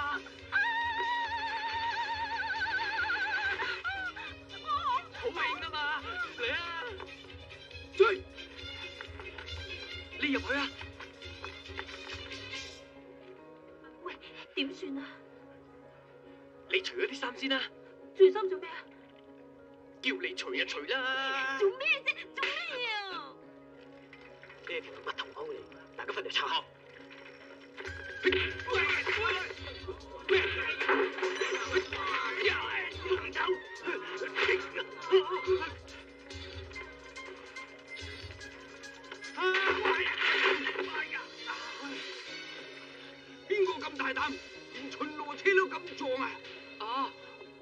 好興啊嘛，嚟啊！追！你入去啊！喂， 點算啊？ 你除咗啲衫先啦， 除衫做咩啊？ 叫你除就除啦。 做咩啫？做咩啊？ 呢條係乜頭鈎嚟？大家分嚟拆開。 邊個咁大膽，連巡邏車都咁撞啊？ 啊！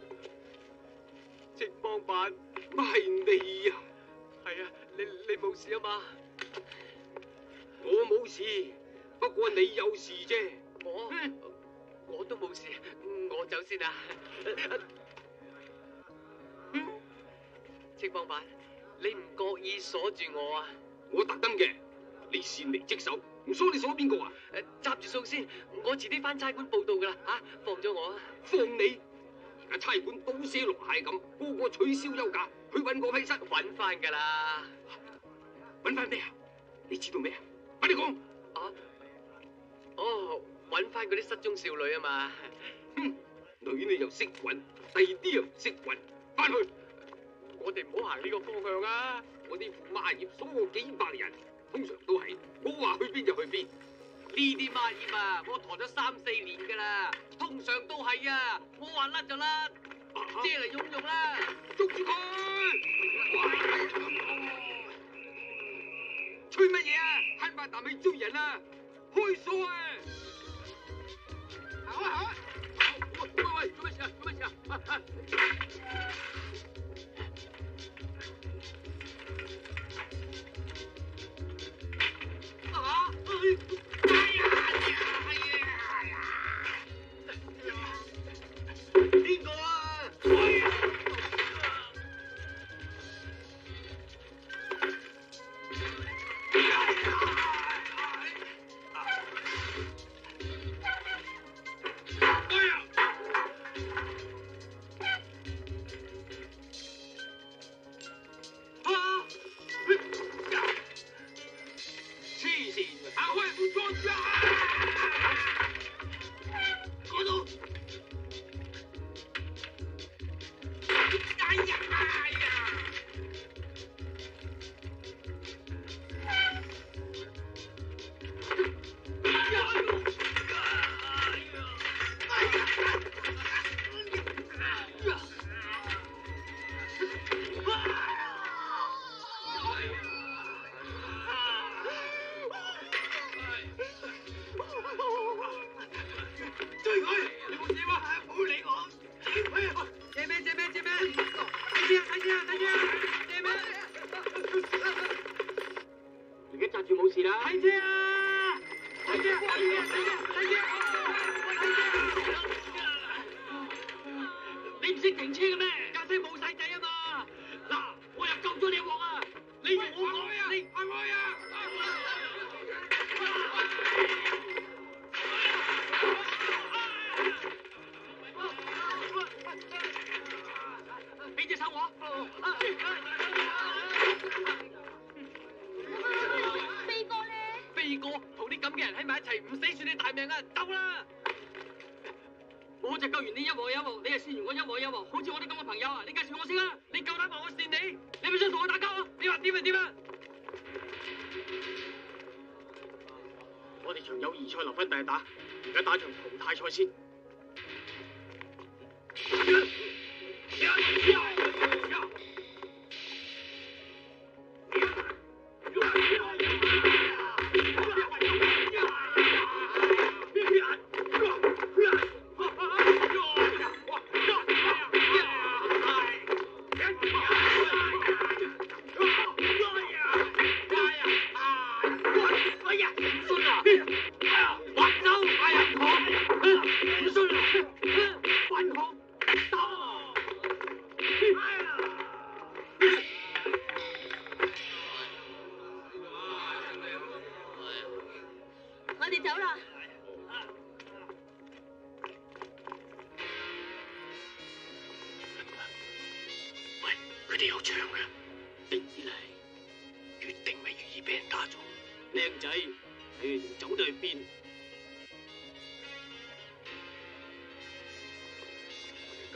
直幫辦， 咪係你啊？ 係啊，你你冇事啊嘛？ 我冇事，不過你有事啫。 我我都冇事，我走先啦。直幫辦，你唔覺意鎖住我啊？ 我特登嘅，你擅離職守，唔鎖你鎖邊個啊？ 誒，執住數先，我遲啲翻差館報到噶啦，嚇，放咗我啊！ 放你！而家差館倒瀉籮蟹咁，個個取消休假，去揾個批室揾翻噶啦。 揾翻咩啊？你知道咩啊？快啲講！ 啊？哦，揾翻嗰啲失蹤少女啊嘛。 哼，女你又識揾，第二啲又唔識揾，翻去！ 我哋唔好行呢個方向啊！ 我啲副孖葉鎖過幾百人，通常都係我話去邊就去邊。 呢啲孖葉啊，我陀咗三四年噶啦，通常都係啊，我話甩就甩，遮嚟用用啦， 捉住佢！吹乜嘢啊？慳把啖氣追人啊！開鎖啊！行啊行啊！喂喂喂，做乜事啊？做乜事啊？啊！邊個啊？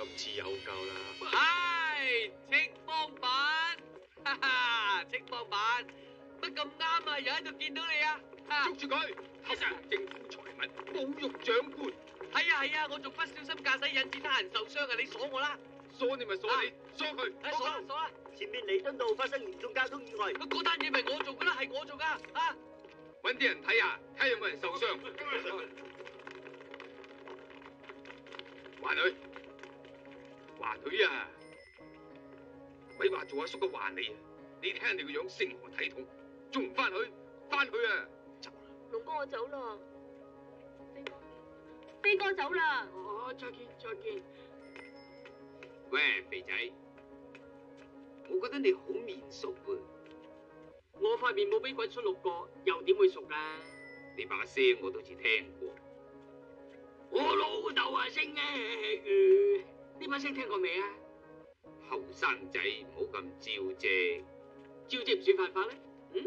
今次有夠啦！ 唉，戚幫辦，哈哈，戚幫辦，乜咁啱啊？又喺度見到你啊！ 捉住佢，偷用政府財物，侮辱長官。 係啊係啊，我仲不小心駕駛引致他人受傷啊！你鎖我啦！ 鎖你咪鎖你，鎖佢！ 誒，鎖啦鎖啦！ 前面彌敦道發生嚴重交通意外， 嗰單嘢咪我做噶啦，係我做噶啊！ 搵啲人睇下，睇有冇人受傷。華女，華女啊，咪話做阿叔嘅話你啊！你睇人哋個樣成何體統，仲唔翻去？翻去啊！走啦！ 龍哥，我走啦。飛哥，飛哥走啦。 哦，再見再見。 喂，肥仔，我覺得你好面熟喎。 我塊面冇俾鬼出六個，又點會熟啊？ 你把聲我都似聽過。 我老豆話聲嘅，呢把聲聽過未啊？ 後生仔唔好咁招啫， 招啫唔算犯法咧？嗯？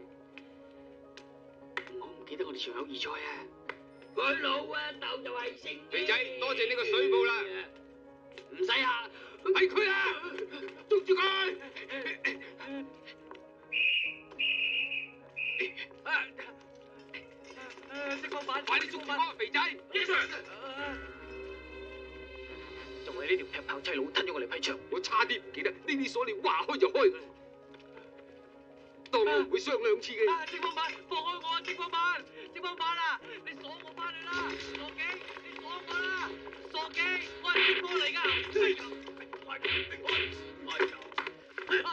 我唔記得我哋場友二賽啊！佢老啊豆就係聲。 肥仔，多謝呢個水報啦。 唔使啊，係佢啊！捉住佢！戚幫辦， 快啲捉住嗰個肥仔！ 就係呢條劈炮劑佬吞咗我哋批槍， 我差啲唔記得，呢啲鎖你話開就開㗎啦。當然唔會傷兩次嘅。 啊！戚幫辦，放開我啊！戚幫辦，戚幫辦啊！你鎖我翻去啦，傻警！你鎖我啦，傻警！我係戚幫嚟㗎。哎呀！哎呀！哎呀！哎呀！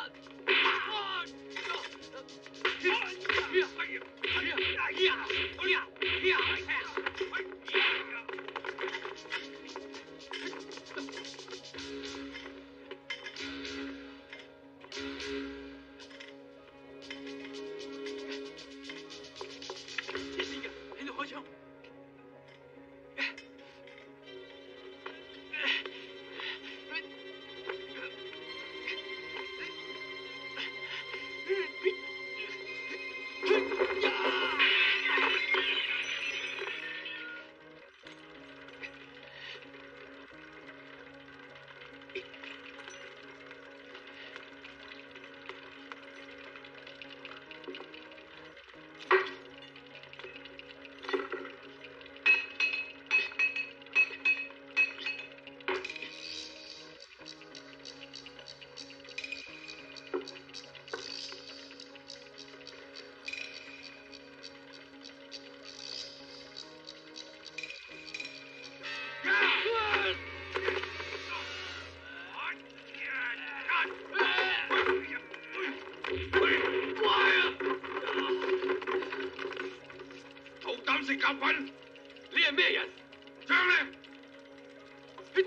食夾棍，你係咩人？槍咧？喂！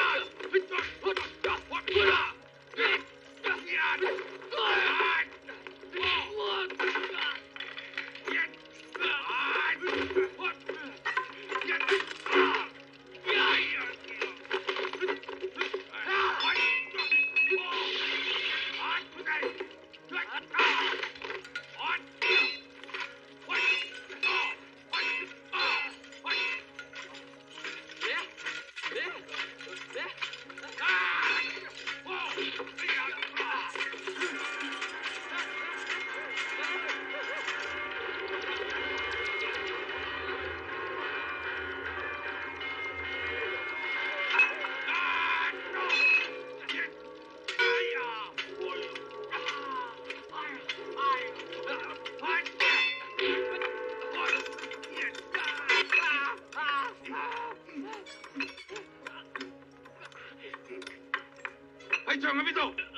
喺槍喺邊度？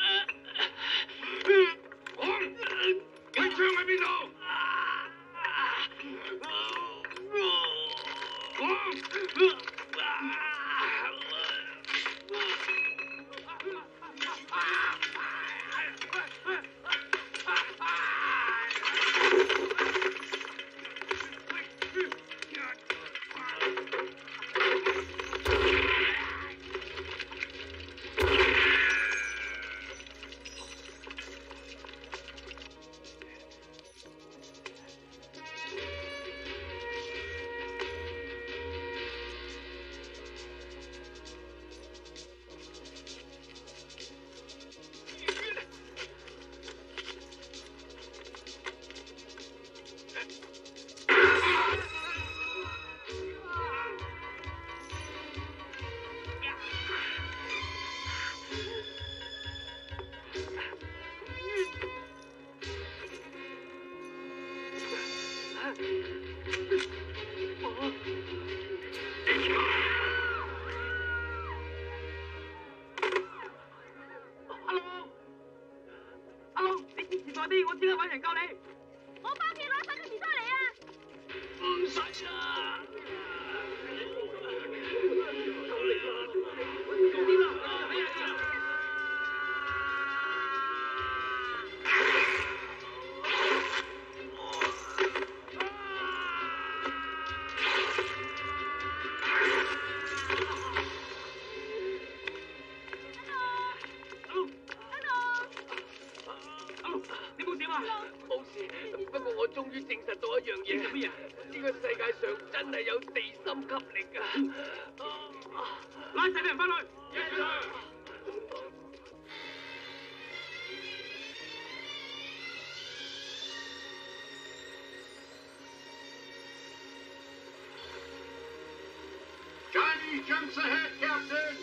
講，喺槍喺邊度？講。 耐啲，我即刻揾人救你。 我翻屋企攞手機匙出嚟啊！ 唔使啦。冇事，不過我終於證實到一樣嘢。係乜嘢？呢個世界上真係有地心吸力㗎！ 拉晒啲人翻去。 Johnny jumps ahead, Captain!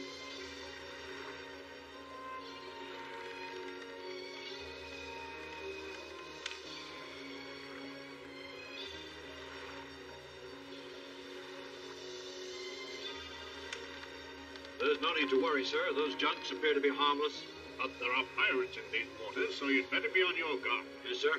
There's no need to worry, sir. Those junks appear to be harmless. But there are pirates in these waters, so you'd better be on your guard. Yes, sir.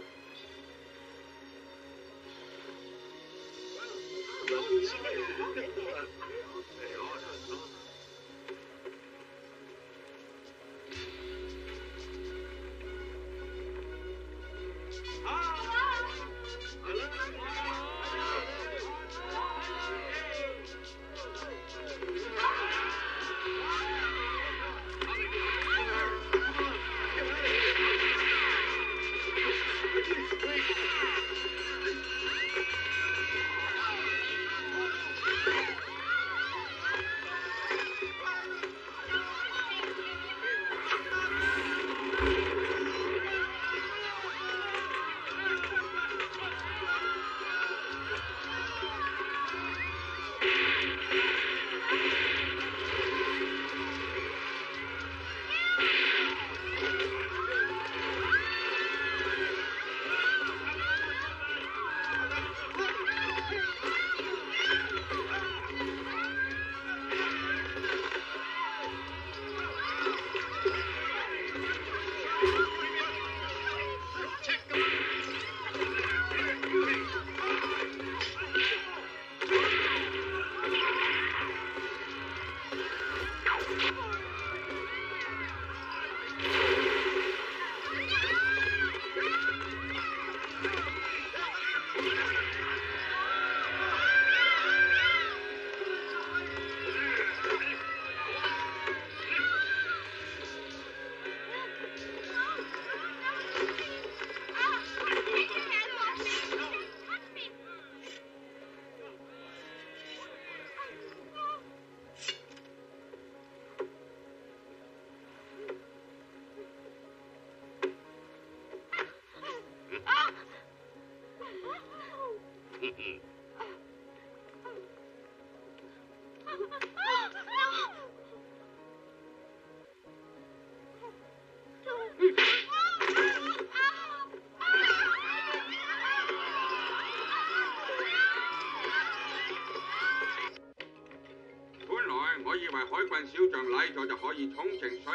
Hãy subscribe cho kênh Ghiền Mì Gõ để không bỏ lỡ những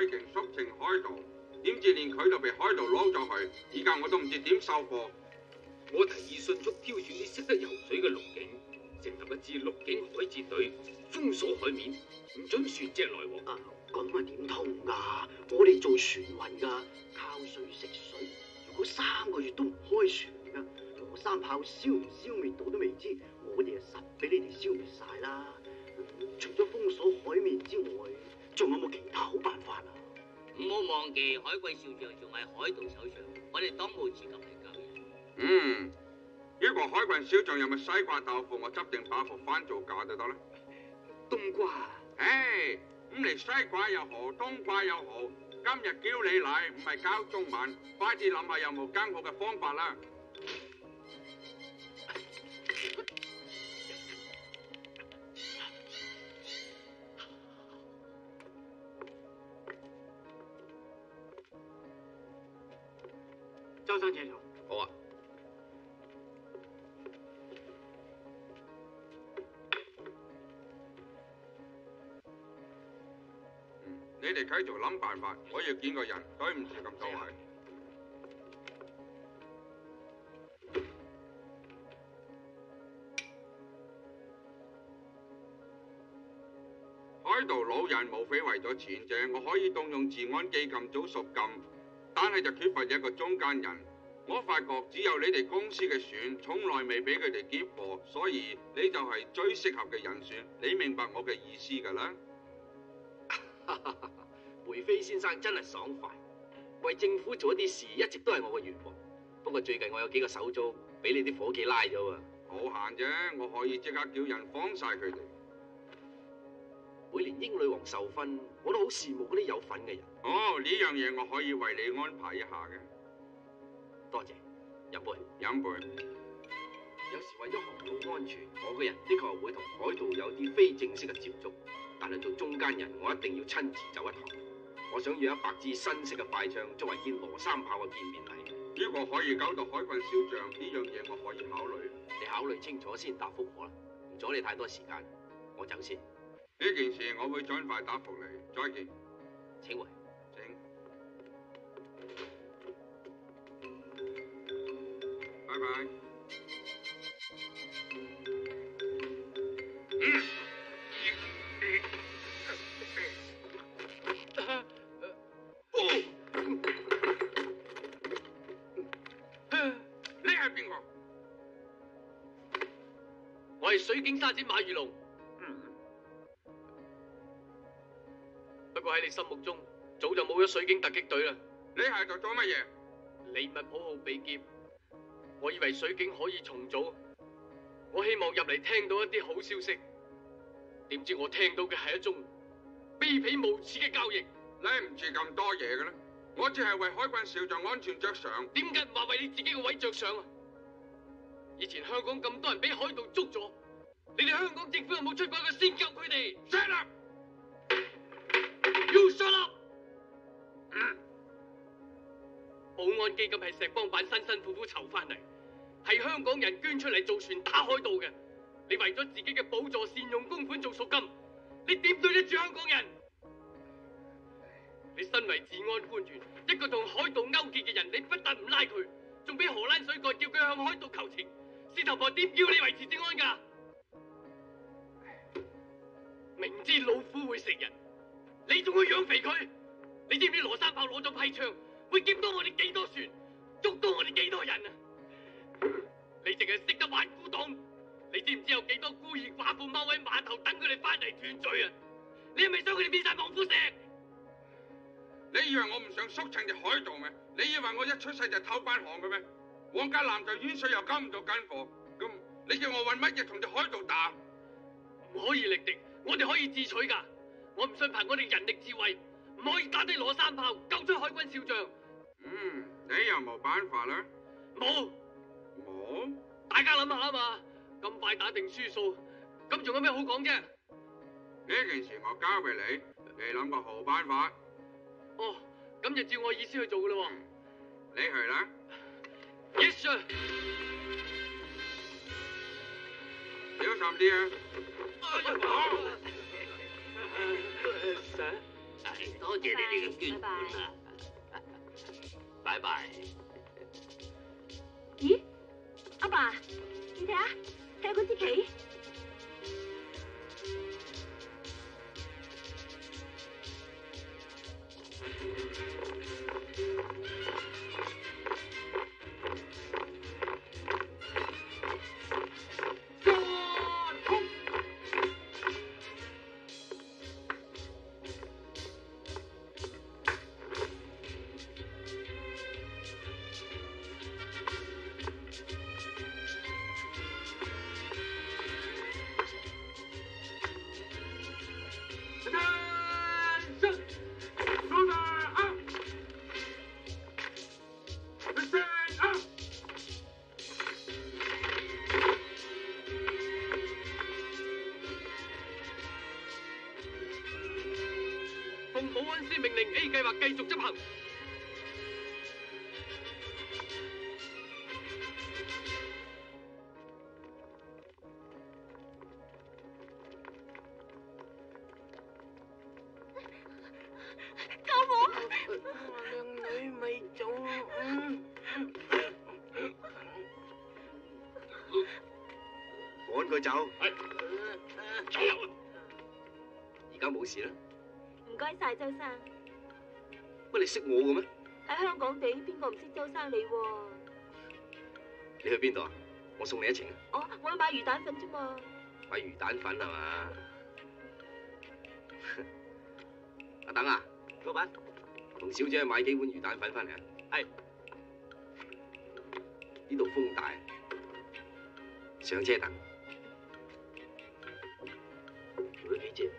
我提議迅速挑選啲識得游水嘅陸警，成立一支陸警海截隊，封鎖海面，唔准船隻來往。 啊，咁啊點通㗎？我哋做船運㗎，靠水食水。如果三個月都唔開船㗎，羅山炮消唔消滅到都未知，我哋啊實俾你哋消滅晒啦。除咗封鎖海面之外，仲有冇其他好辦法啊？ 唔好忘記海軍少將仲喺海盜手上，我哋當務之急係救人。 嗯，呢個海軍小將有冇西瓜豆腐？我執定把貨翻做假就得啦。 冬瓜， 唉，咁嚟西瓜又好，冬瓜又好，今日叫你嚟唔係教中文，快啲諗下有冇更好嘅方法啦。 周生請坐。 好啊。 你哋繼續諗辦法，我要見個人，對唔住咁多位。 海盜老人無非為咗錢啫，我可以動用治安基金做贖金，但係就缺乏一個中間人。我發覺只有你哋公司嘅船從來未俾佢哋劫貨，所以你就係最適合嘅人選。你明白我嘅意思㗎啦？ 梅飛先生真係爽快，為政府做一啲事一直都係我嘅願望。不過最近我有幾個手足俾你啲伙計拉咗喎。 好閒啫，我可以即刻叫人放晒佢哋。 每年英女王受勳，我都好羨慕嗰啲有份嘅人。 哦，呢樣嘢我可以為你安排一下嘅。 多謝，飲杯。 飲杯。 有時為咗航路安全，我個人的確會同海盜有啲非正式嘅接觸，但係做中間人，我一定要親自走一趟。我想要一百支新式嘅快槍作為見羅三炮嘅見面禮。 如果可以搞到海軍少將，呢樣嘢我可以考慮。 你考慮清楚先答覆我啦，唔阻你太多時間。我走先。 呢件事我會盡快答覆你。再見。 請回。 請。拜拜。嗯。你係邊個？ 我係水警沙展馬如龍。不過喺你心目中，早就冇咗水警突擊隊啦。 你係度做乜嘢？ 利物浦號被劫，我以為水警可以重組，我希望入嚟聽到一啲好消息。點知我聽到嘅係一宗卑鄙無恥嘅交易。 你唔知咁多嘢嘅咧？我只係為海軍少將安全着想。 點解唔話為你自己嘅位着想啊？以前香港咁多人俾海盜捉咗，你哋香港政府有冇出過一個先救佢哋 ？Shut up！ You shut up！ 嗯，保安基金係石幫辦辛辛苦苦籌翻嚟，係香港人捐出嚟做船打海盜嘅。你為咗自己嘅補助善用公款做贖金，你點對得住香港人？你身為治安官員，一個同海盜勾結嘅人，你不但唔拉佢，仲俾荷蘭水蓋叫佢向海盜求情，事頭婆點叫你維持治安㗎？明知老虎會食人，你仲會養肥佢？你知唔知羅三炮攞咗批槍，會劫到我哋幾多船，捉到我哋幾多人啊？你淨係識得玩古董，你知唔知有幾多孤兒寡婦踎喺碼頭等佢哋翻嚟斷罪啊？你係咪想佢哋變晒望夫石？ 你以為我唔想肅清隻海盜咩？你以為我一出世就偷關行嘅咩？皇家艦隊遠水又交唔到緊貨，咁你叫我搵乜嘢同隻海盜打？ 唔可以力敵，我哋可以自取噶。我唔信憑我哋人力智慧，唔可以打低羅三炮，救出海軍少將。 嗯，你有冇辦法啦？ 冇。 冇？ 大家諗下啊嘛，咁快打定輸數，咁仲有咩好講啫？呢件事我交俾你，你諗個好辦法。 哦，咁就照我意思去做噶啦。 你去啦。 Yes sir。 小心啲啊！ 多謝你哋嘅捐款啊！拜拜。 咦，阿爸，你睇下，睇下嗰支旗。 奉保安司命令 ，A 計劃繼續執行。 救我！ 靚女咪走， 趕佢走。 走。 而家梗冇事啦。 唔該晒周生。 乜你識我嘅咩？ 喺香港地邊個唔識周生你喎？ 你去邊度啊？我送你一程啊！ 哦，我去買魚蛋粉啫嘛。 買魚蛋粉係嘛？阿等啊， 老闆， 同小姐買幾碗魚蛋粉翻嚟啊！ 係。 呢度風大，上車等。 做咗幾隻？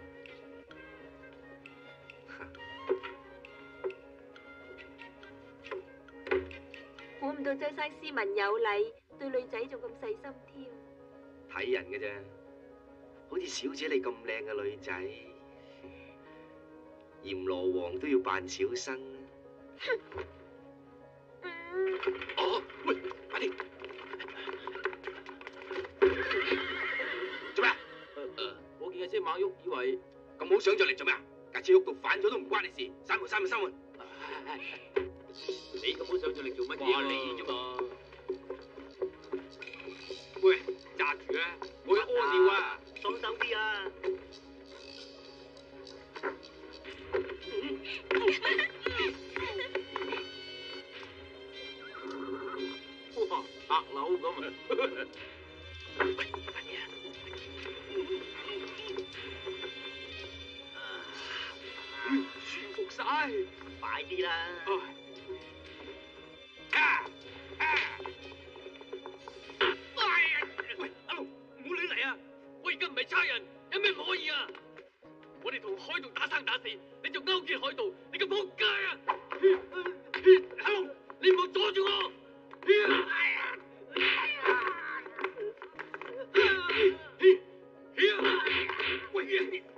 估唔到周生斯文有禮，對女仔仲咁細心添。 睇人嘅啫，好似小姐你咁靚嘅女仔，閻羅王都要扮小生。哦，喂，快啲！做咩啊？誒，我見架車猛喐，以為咁好想像力做咩啊？架車喐到反咗都唔關你事，閂門閂門閂門！ 你咁好想像力做乜嘢啊？你啫嘛！ 喂，揸住啊！我要屙尿啊！ 鬆手啲啊！哇，嚇樓咁啊！喂，快啲啊！嗯，舒服晒，快啲啦！啊啊！哎呀！喂，阿龍，唔好亂嚟啊！我而家唔係差人，有咩唔可以啊？我哋同海盜打生打死，你就勾結海盜，你個仆街啊！阿龍，你唔好阻住我！哎呀！喂，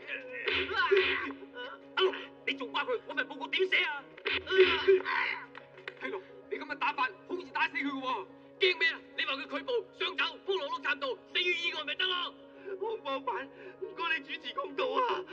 阿龍，你仲話佢，我份報告點寫啊？係龍，你咁嘅打法，好似打死佢嘅喎。驚咩啊？你話佢拒捕、上走、鋪羅碌站道、死於意外咪得咯？黃包辦，唔該你主持公道啊！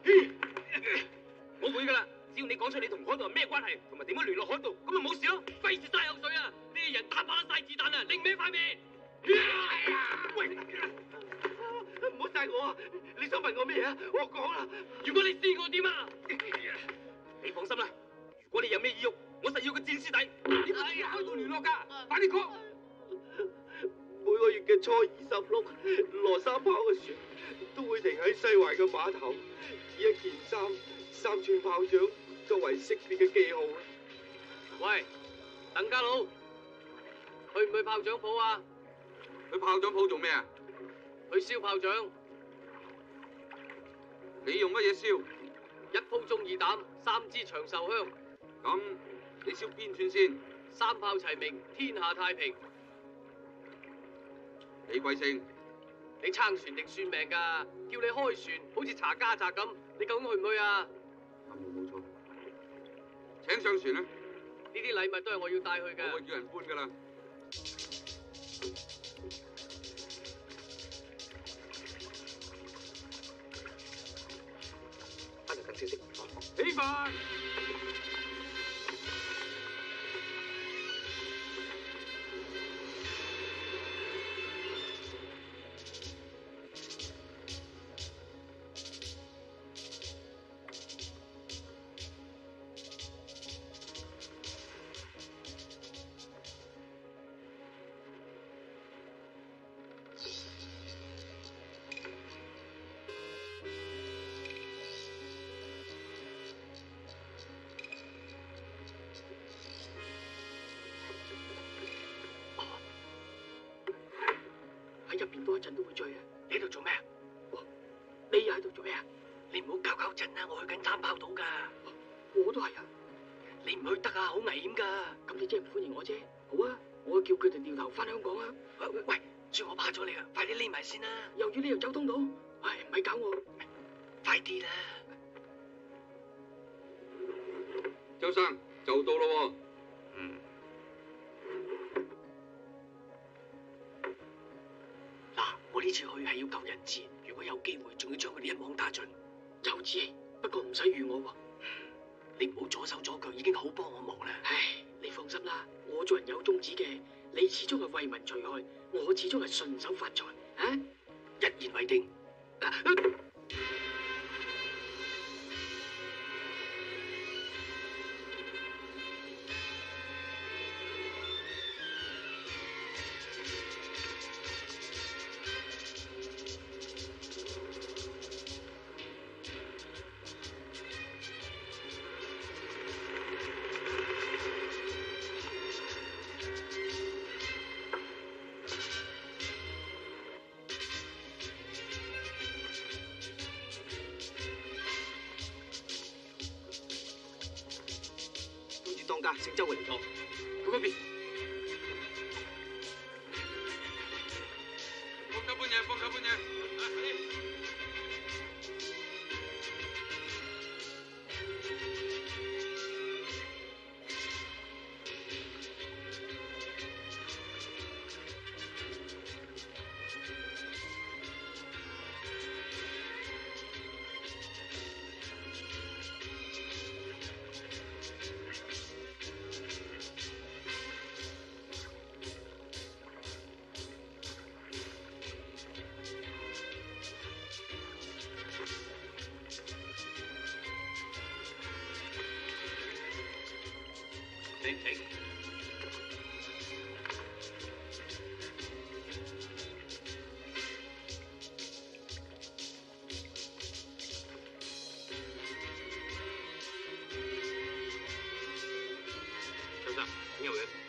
我會噶啦，只要你講出你同海盜係咩關係，同埋點樣聯絡海盜，咁咪冇事咯。費事嘥口水啊！呢啲人打爆得晒子彈啊，擰歪塊面。喂，唔好晒我啊！你想問我咩啊？我講啦。如果你知我點啊？你放心啦，如果你有咩意郁，我實要個戰師弟。你同海盜聯絡㗎，快啲講。每個月嘅初二十六，羅三炮嘅船都會停喺西環嘅碼頭，以一件衫、三寸炮仗作為識別嘅記號。喂，鄧家佬，去唔去炮仗鋪啊？ 去炮仗鋪做咩啊？ 去燒炮仗。 你用乜嘢燒？ 一鋪中二膽，三支長壽香。 咁你燒邊串先？ 三炮齊鳴，天下太平。 李貴勝， 你撐船定算命㗎？叫你開船，好似查家宅咁，你究竟去唔去啊？ 啱冇錯。請上船啦！ 呢啲禮物都係我要帶去嘅。 我會叫人搬㗎啦。 翻嚟等消息。 起飯。 喺入邊多一陣都會醉啊！你喺度做咩啊？你又喺度做咩啊？你唔好搞搞震啊！我去緊三炮島㗎。我都係啊！你唔去得啊，好危險㗎。咁你即係唔歡迎我啫。好啊，我叫佢哋掉頭翻香港啊！喂喂喂，算我怕咗你啊！快啲匿埋先啦！又要呢度走通道？唉，唔係搞我！快啲啦！ 周生就到咯喎。 嗯。嗱，我呢次去係要救人質，如果有機會，仲要將佢哋一網打盡。有志氣，不過唔使預我喎。你唔好左手左腳，已經好幫我忙啦。唉，你放心啦，我做人有宗旨嘅，你始終係為民除害，我始終係順手發財。啊，一言為定。啊家，請周圍嚟坐。咁嗰邊。 放狗搬嘢，放狗搬嘢。啊，快請請。 先生，請入去。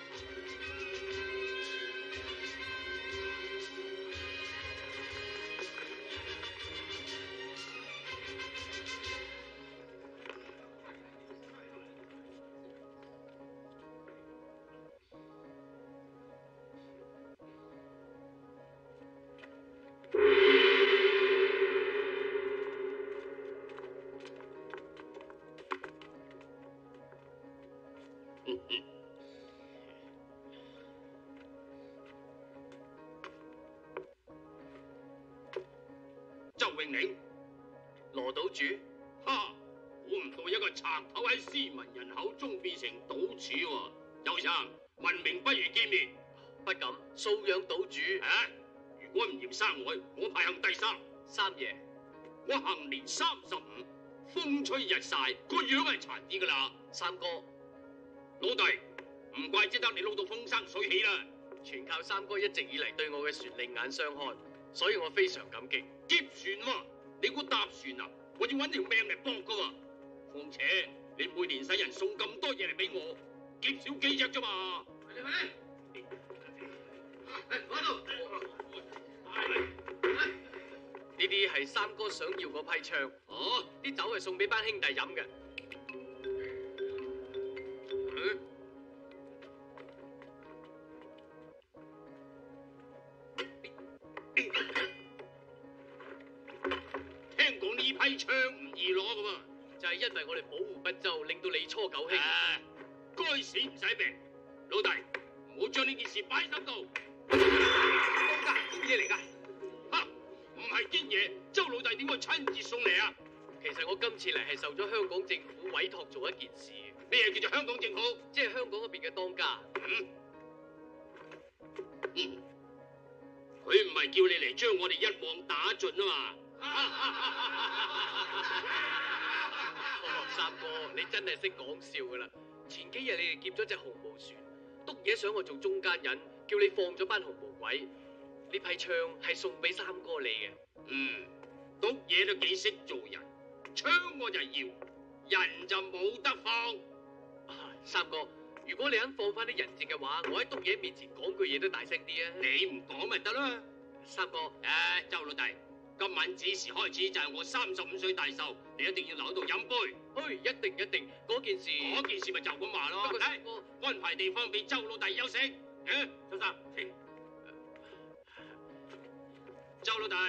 周永寧， 羅島主， 哈！估唔到一個賊頭喺斯文人口中變成島主喎。有生，聞名不如見面。 不敢，素養島主。 啊！如果唔嫌生我，我排行第三。 三爺， 我行年三十五，風吹日曬，個樣係殘啲噶啦。 三哥， 老弟，唔怪之得你撈到風生水起啦。 全靠三哥一直以嚟對我嘅船另眼相看，所以我非常感激。 劫船喎，你估搭船啊？我要揾條命嚟搏噶喎。況且你每年使人送咁多嘢嚟俾我，劫少幾隻啫嘛。快啲快啲！ 喺度。呢啲係三哥想要嗰批槍。哦，啲酒係送俾班兄弟飲嘅。嗯。 聽講呢批槍唔易攞噶喎， 就係因為我哋保護不周，令到你初九兄。 啊，該死唔使命，老弟，唔好將呢件事擺心度。 當家，堅嘢嚟㗎。 嚇，唔係堅嘢，周老弟點會親自送嚟啊？ 其實我今次嚟係受咗香港政府委託做一件事。 咩叫做香港政府？ 即係香港嗰邊嘅當家。 嗯。嗯。佢唔係叫你嚟將我哋一網打盡啊嘛！ 哦，三哥，你真係識講笑噶啦！前幾日你哋劫咗隻紅毛船，督嘢想我做中間人，叫你放咗班紅毛鬼。呢批槍係送俾三哥你嘅。 嗯，督嘢都幾識做人，槍我就要，人就冇得放。 啊，三哥，如果你肯放翻啲人質嘅話，我喺督嘢面前講句嘢都大聲啲啊！ 你唔講咪得啦。 三哥， 誒，周老弟。今晚子時開始就係我三十五歲大壽，你一定要留喺度飲杯。 嘿，一定一定，嗰件事嗰件事咪就咁話咯。誒，安排地方俾周老弟休息。誒，周生，請。周老弟，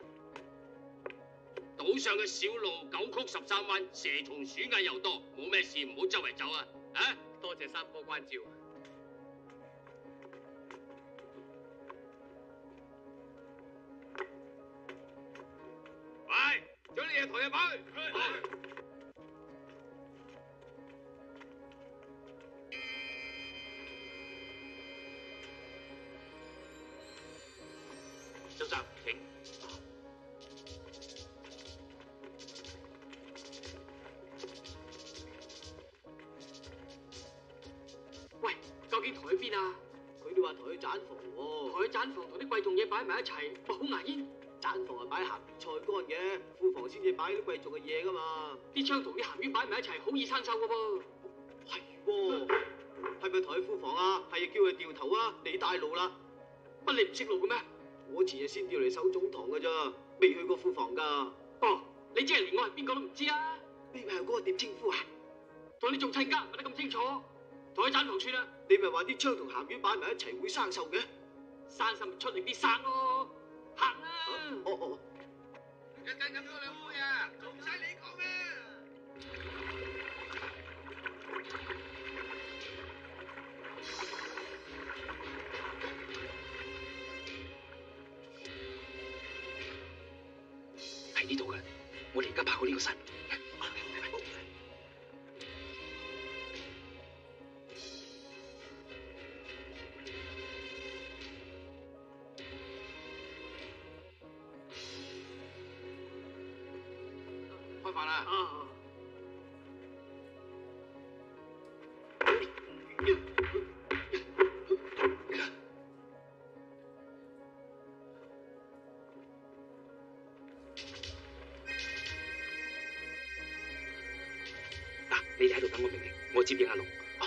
島上嘅小路九曲十三彎，蛇蟲鼠蟻又多，冇咩事唔好周圍走啊！啊， 多謝三哥關照。 喂，將啲嘢抬入去。 周生，請。 喂，究竟抬去邊啊？ 佢哋話抬去棧房喎。 抬去棧房同啲貴重嘢擺埋一齊，咪好牙煙。 棧房係擺鹹魚菜乾嘅，庫房先至擺啲貴重嘅嘢噶嘛。 啲槍同啲鹹魚擺埋一齊，好易生鏽噶噃。 係喎，係咪抬去庫房啊？係叫佢掉頭啊？你帶路啦。 乜你唔識路嘅咩？ 我前日先調嚟守總堂噶咋，未去過庫房噶。 哦，你即係連我係邊個都唔知啊？ 呢位係嗰個點稱呼啊？ 同你做親家問得咁清楚？ 台斬頭寸啦！ 你咪話啲章同鹹魚擺埋一齊會生鏽嘅？ 生鏽咪出力啲生咯，行啦！ 哦哦。 一陣咁多兩杯啊，仲唔使你講咩？ 喺呢度嘅，我哋而家爬過呢個山。 開飯啦！ 啊！ 你哋喺度等我命令，我接應阿龍。 喂，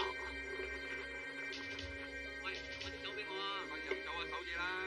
攞啲酒俾我啊！ 我飲酒啊，手嘢啦！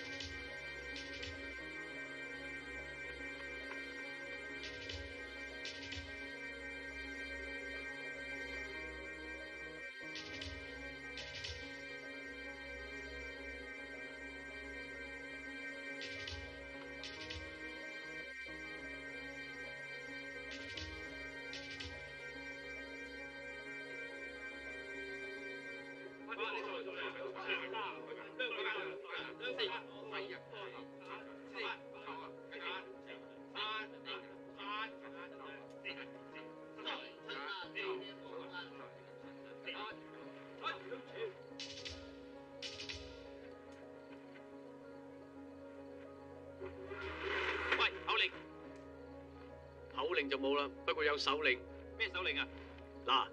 喂，口令，口令就冇啦，不過有手令。咩手令啊？嗱，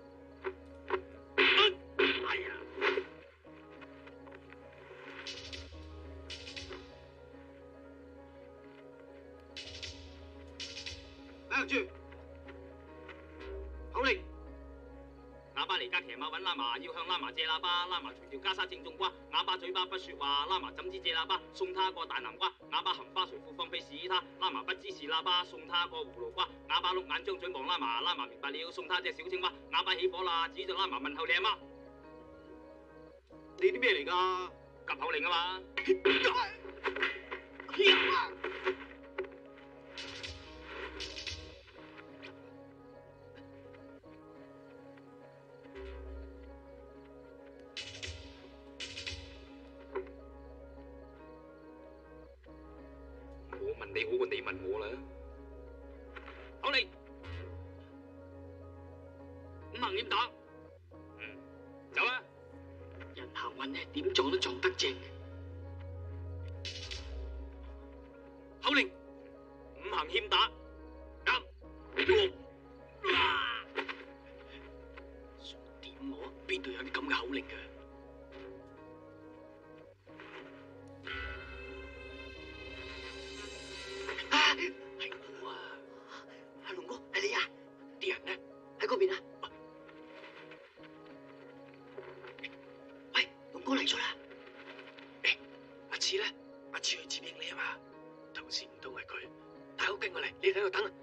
哎呀！ 等住，口令。 啞巴離家騎馬揾喇嘛，要向喇嘛借喇叭，喇嘛隨條袈裟正種瓜。啞巴嘴巴不說話，喇嘛怎知借喇叭？送他個大南瓜。啞巴含花隨褲放屁屎他，喇嘛不知是喇叭，送他個葫蘆瓜。啞巴碌眼張嘴望喇嘛，喇嘛明白了，送他隻小青蛙。啞巴起火啦，指住喇嘛問候你阿媽。 你啲咩嚟㗎？ 急口令啊嘛。 我問你好過你問我啦。 口令， 五行點打？ 嗯，走啊！ 人行運呢，點撞都撞得正。 口令，五行欠打，啱。 想點我？邊度有啲咁嘅口令㗎？啊，係我啊！阿龍哥，係你啊！啲人呢？喺嗰邊啊！喂，龍哥嚟咗啦！誒，阿次咧？阿次去接應你啊嘛？頭先唔通係佢？大佬跟我嚟，你喺度等啊！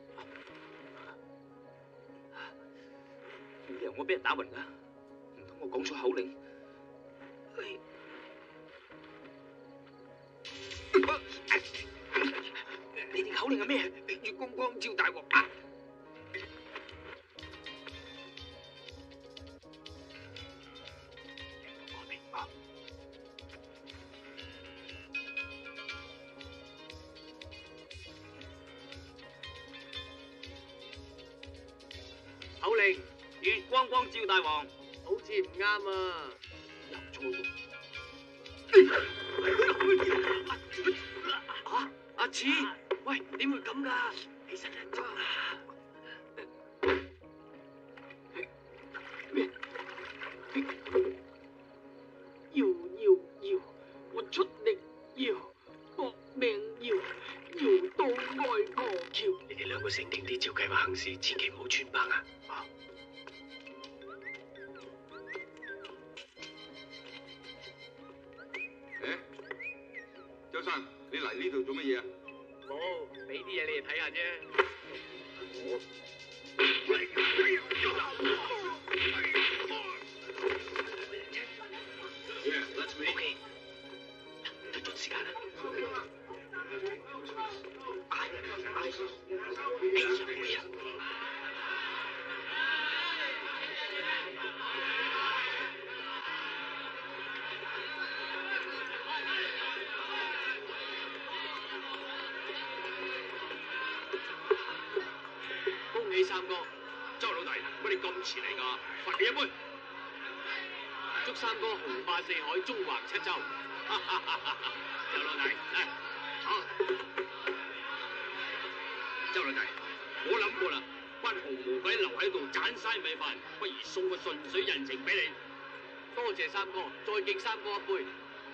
冇理由我俾人打暈㗎，唔通我講錯口令？你哋口令係咩？月光光照大鑊啊！ 我明白。 口令，月光光照大王， 好似唔啱啊！ 又錯喎！ 啊，阿次，喂，點會咁㗎？其實人裝啊！ 要要要，我出力要，搏命要，要到外婆橋。 你哋兩個醒定啲，照計劃行事，千祈唔好穿崩啊！啊！ 誒，周生，你嚟呢度做乜嘢啊？ 冇，俾啲嘢你哋睇下啫。 我。 三哥。 周老弟，乜你咁遲嚟㗎？罰你一杯。 祝三哥紅霸四海，中橫七洲。 周老弟，嚟坐。周老弟，我諗過啦，班紅毛鬼留喺度盞嘥米飯，不如送個順水人情俾你。 多謝三哥，再敬三哥一杯。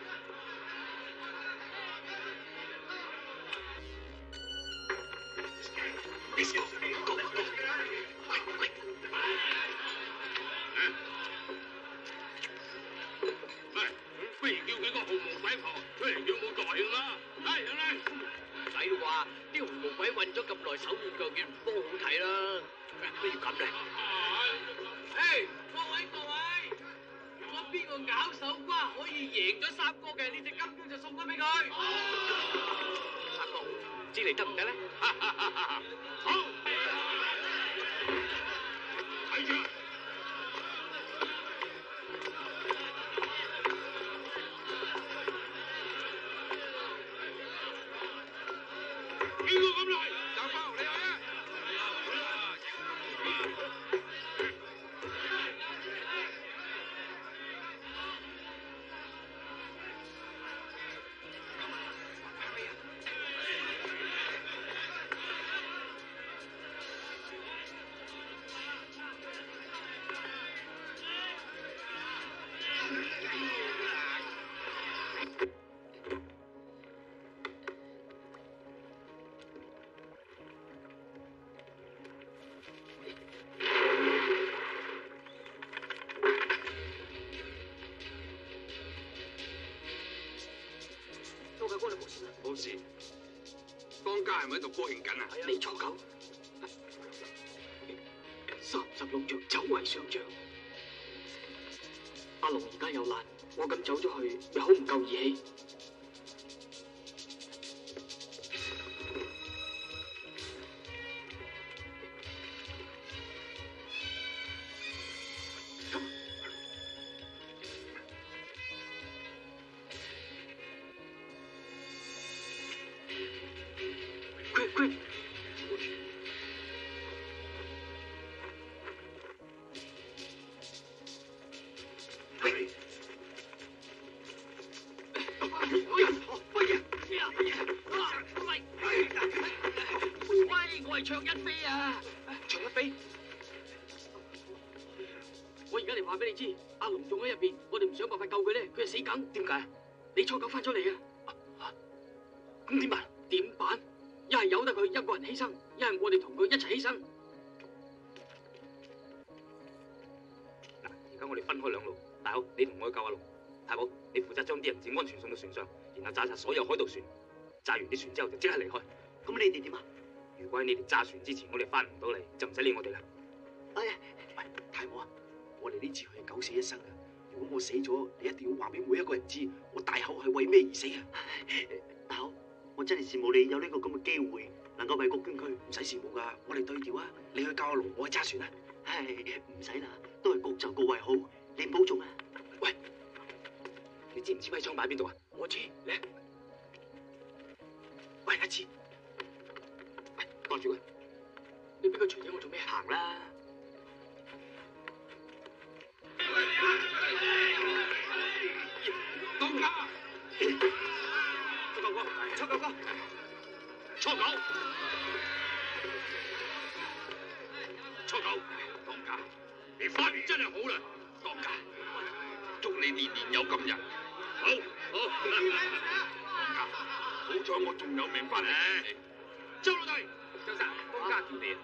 不如叫幾個紅毛鬼婆出嚟跳舞助興啦！嚟嚟嚟， 唔使啦啩，啲紅毛鬼混咗咁耐，手軟腳軟，唔多好睇啦。不如咁咧。誒，各位各位，如果邊個搞手瓜可以贏咗三哥嘅，呢隻金標就送翻俾佢。三哥，唔知你得唔得咧？ 好，睇住。邊個咁嚟？小包，你去啊！冇事，江家係咪喺度高興緊啊？ 你錯狗，三十六將走為上將。阿龍而家有難，我咁走咗去，咪好唔夠義氣。點解？你錯狗翻咗嚟啊！咁點辦？點辦？一係由得佢一個人犧牲，一係我哋同佢一齊犧牲。 嗱，而家我哋分開兩路，大佬你同我去救阿龍，太保你負責將啲人質安全送到船上，然後炸晒所有海盜船，炸完啲船之後就即刻離開。 咁你哋點啊？ 如果喺你哋炸船之前我哋翻唔到嚟，就唔使理我哋啦。 哎呀，喂，太保啊，我哋呢次去係九死一生噶。如果我死咗，你一定要話俾每一個人知，我大口係為咩而死啊！大口，我真係羨慕你有呢個咁嘅機會，能夠為國捐軀，唔使羨慕噶，我哋對調啊！你去教阿龍，我去揸船啊！唉，唔使啦，都係各就各位好，你保重啊！ 喂，你知唔知批槍擺邊度啊？ 我知，嚟，喂，一次， 喂，掛住佢， 你俾佢除咗我做咩？ 行啦！ 當家， 初九哥，初九哥， 初九，初九，當家，你發面真係好啦，當家，祝你年年有今日，好，好，當家，好彩我仲有命翻嚟。周老弟， 周生，當家叫你。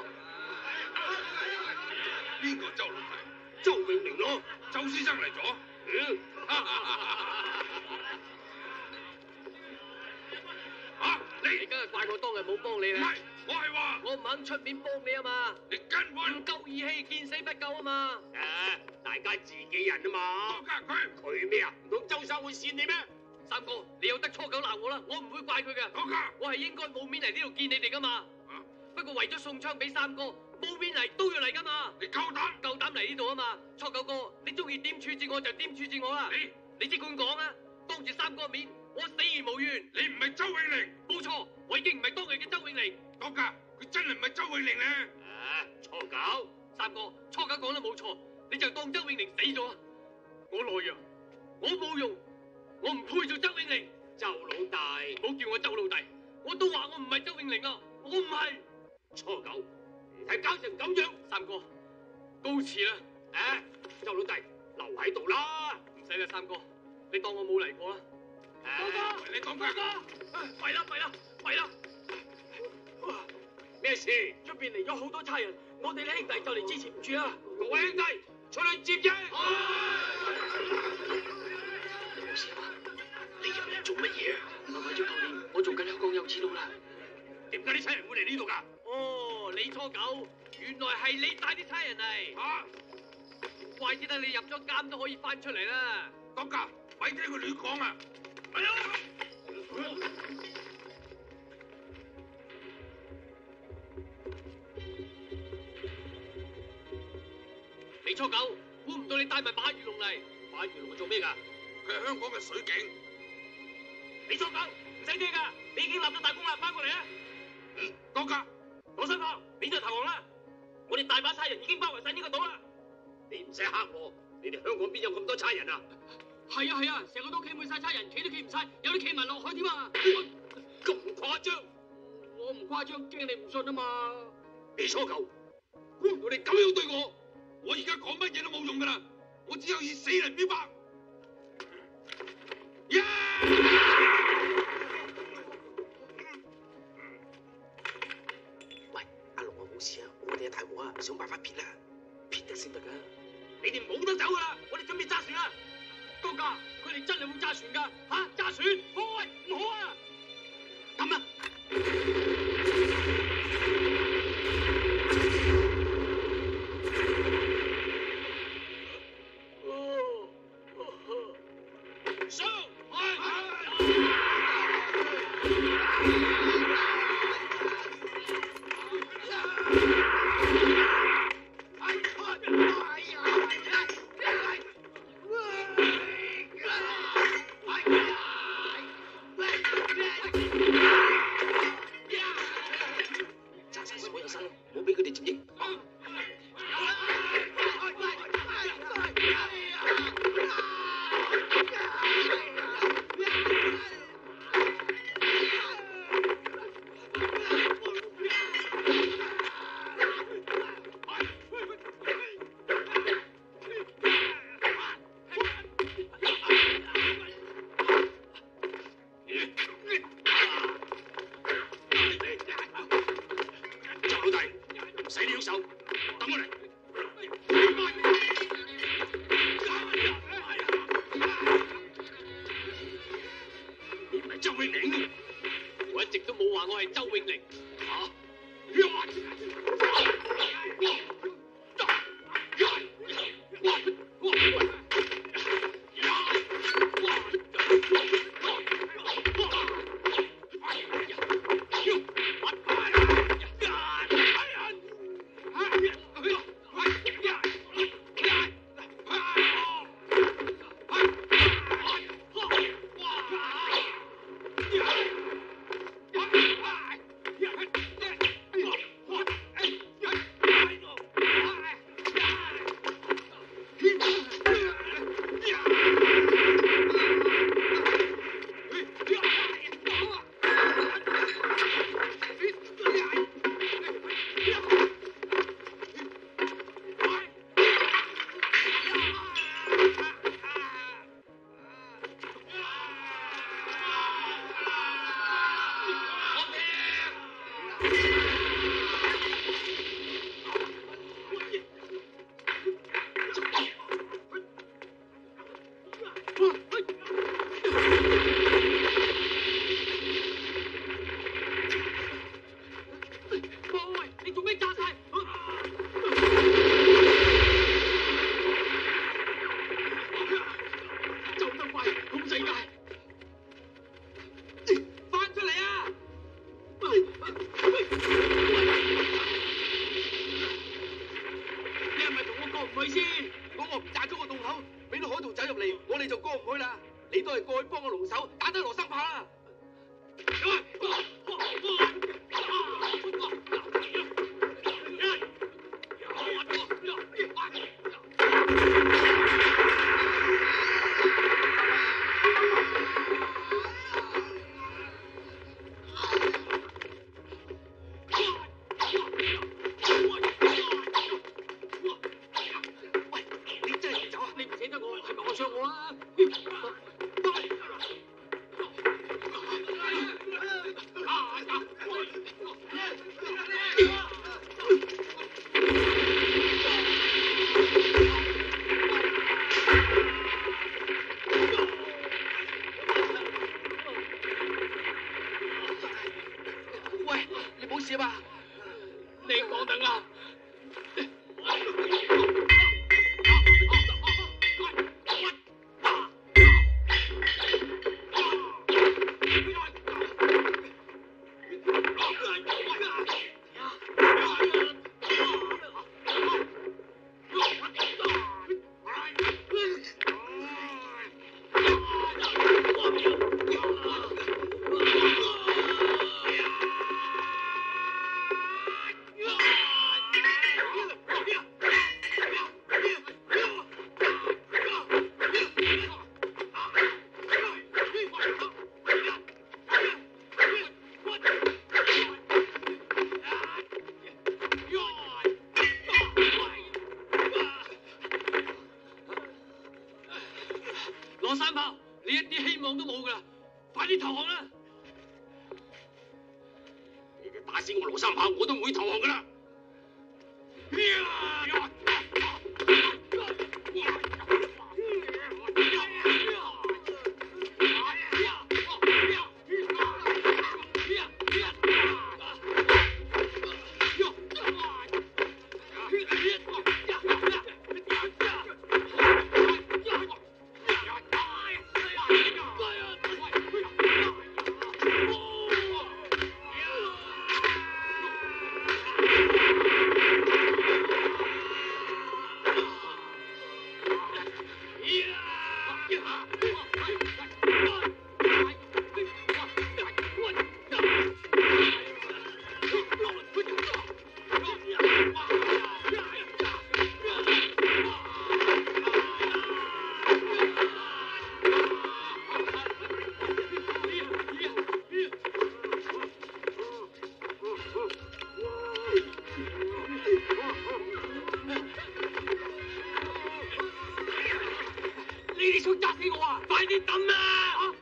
邊個周老弟？周永明咯，周先生嚟咗。嗯，啊，你你梗係怪我當日冇幫你啦。 唔係，我係話我唔肯出面幫你啊嘛。 你根本唔夠義氣，見死不救啊嘛。 誒，大家自己人啊嘛。 當家佢佢咩啊？唔通周生會扇你咩？ 三哥，你有得初九鬧我啦，我唔會怪佢嘅。 當家， 我係應該冇面嚟呢度見你哋噶嘛。不過為咗送槍俾三哥，冇面嚟都要嚟噶嘛。 你夠膽？ 夠膽嚟呢度啊嘛。初九哥，你中意點處置我就點處置我啦。 你你即管講啊，當住三哥面，我死而無怨。 你唔係周永齡？ 冇錯，我已經唔係當日嘅周永齡。 當家，佢真係唔係周永齡咧。 誒， 初九，三哥，初九講得冇錯，你就當周永寧死咗。我懦弱，我冇用，我唔配做周永寧。周老大，唔好叫我周老大，我都話我唔係周永寧啊，我唔係。初九，你睇搞成咁樣，三哥，告辭啦。誒，周老大，留喺度啦。唔使啦，三哥，你當我冇嚟過啦。哥哥，你講哥哥，弊啦弊啦弊啦！咩事？出邊嚟咗好多差人，我哋啲兄弟就嚟支持唔住啦！各位兄弟，出去接啫！ 冇事嘛？你入嚟做乜嘢啊？唔係為咗救你，我做緊香港有錢佬啦。 點解啲差人會嚟呢度㗎？哦，李初九，原來係你帶啲差人嚟。嚇！怪之得你入咗監都可以翻出嚟啦。閣下，咪聽佢亂講啊！係啊！李初九，估唔到你帶埋馬如龍嚟。馬如龍係做咩㗎？佢係香港嘅水警。李初九，唔使驚㗎，你已經立咗大功啦，翻過嚟啊！嗯，閣下，羅新豹，你就投降啦！我哋大把差人已經包圍晒呢個島啦。你唔使嚇我，你哋香港邊有咁多差人啊？係啊係啊，成個都企滿晒差人，企都企唔晒，有啲企埋落海添啊！咁誇張？我唔誇張，驚你唔信啊嘛！李初九，估唔到你咁樣對我，我而家講乜嘢都冇用噶啦，我只有以死嚟表白。 喂，阿龍啊，冇事啊，我哋係大鑊啊，想辦法撇啦，撇得先得噶。 你哋冇得走噶啦，我哋準備揸船啦。閣下，佢哋真係會揸船噶吓，揸船，喂，唔好啊！咁啊！上！ 羅山炮，你一啲希望都冇噶啦，快啲投降啦！ 打死我羅三炮，我都唔會投降噶啦！ 你哋想砸死我啊！快啲抌啊！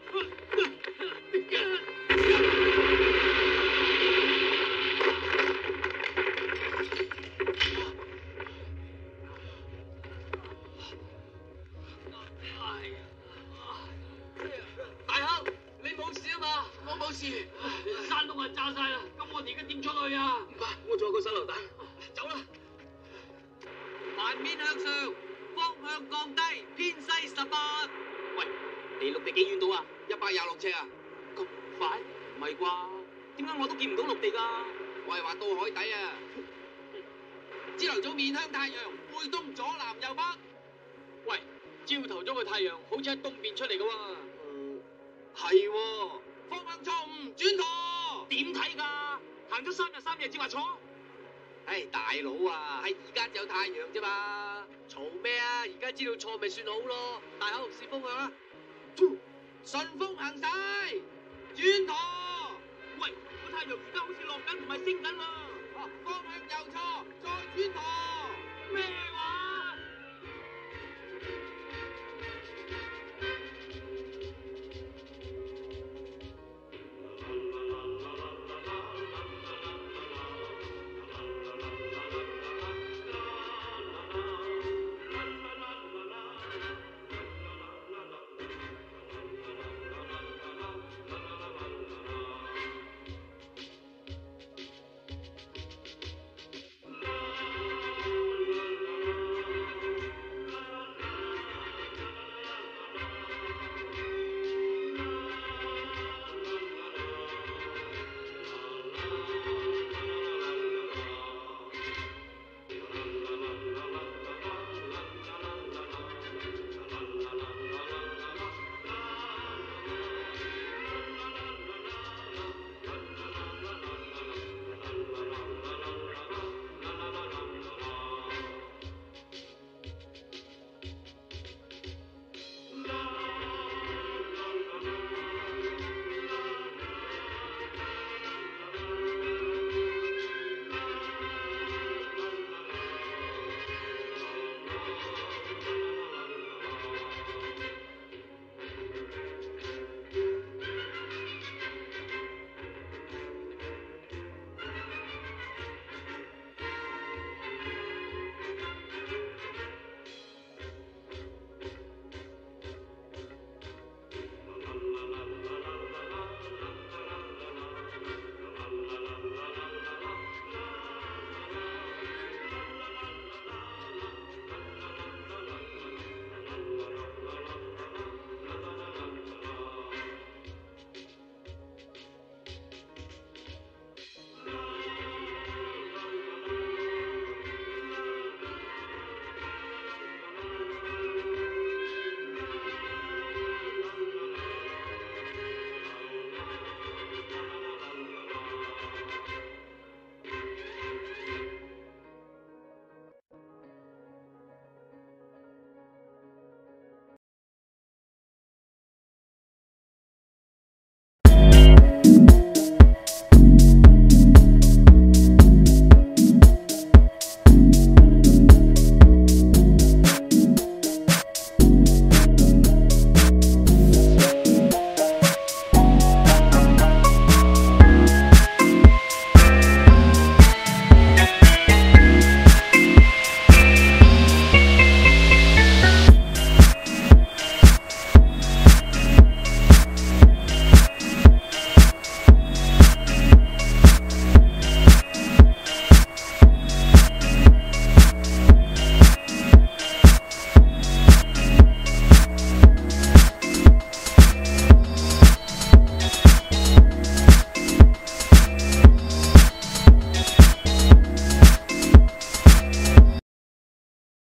大亨，你冇事啊嘛？我冇事，山窿係炸晒啦，咁我哋而家點出去啊？唔怕，我仲有個手榴彈，走啦！ 環面向上，方向降低，偏西十八。喂，離陸地幾遠到啊？一百廿六尺啊！咁快？唔係啩？點解我都見唔到陸地㗎？我係話到海底啊！朝頭早面向太陽，背東左南右北。 喂，朝頭早嘅太陽好似喺東邊出嚟嘅喎。 嗯，係喎。方向錯誤，轉舵。點睇㗎？行咗三日三夜至話錯？唉，大佬啊，係而家有太陽啫嘛。嘈咩啊？而家知道錯咪算好咯。大口試風向啊！順風行駛，轉舵。喂，個太陽而家好似落緊，唔係升緊喎。方向又錯，再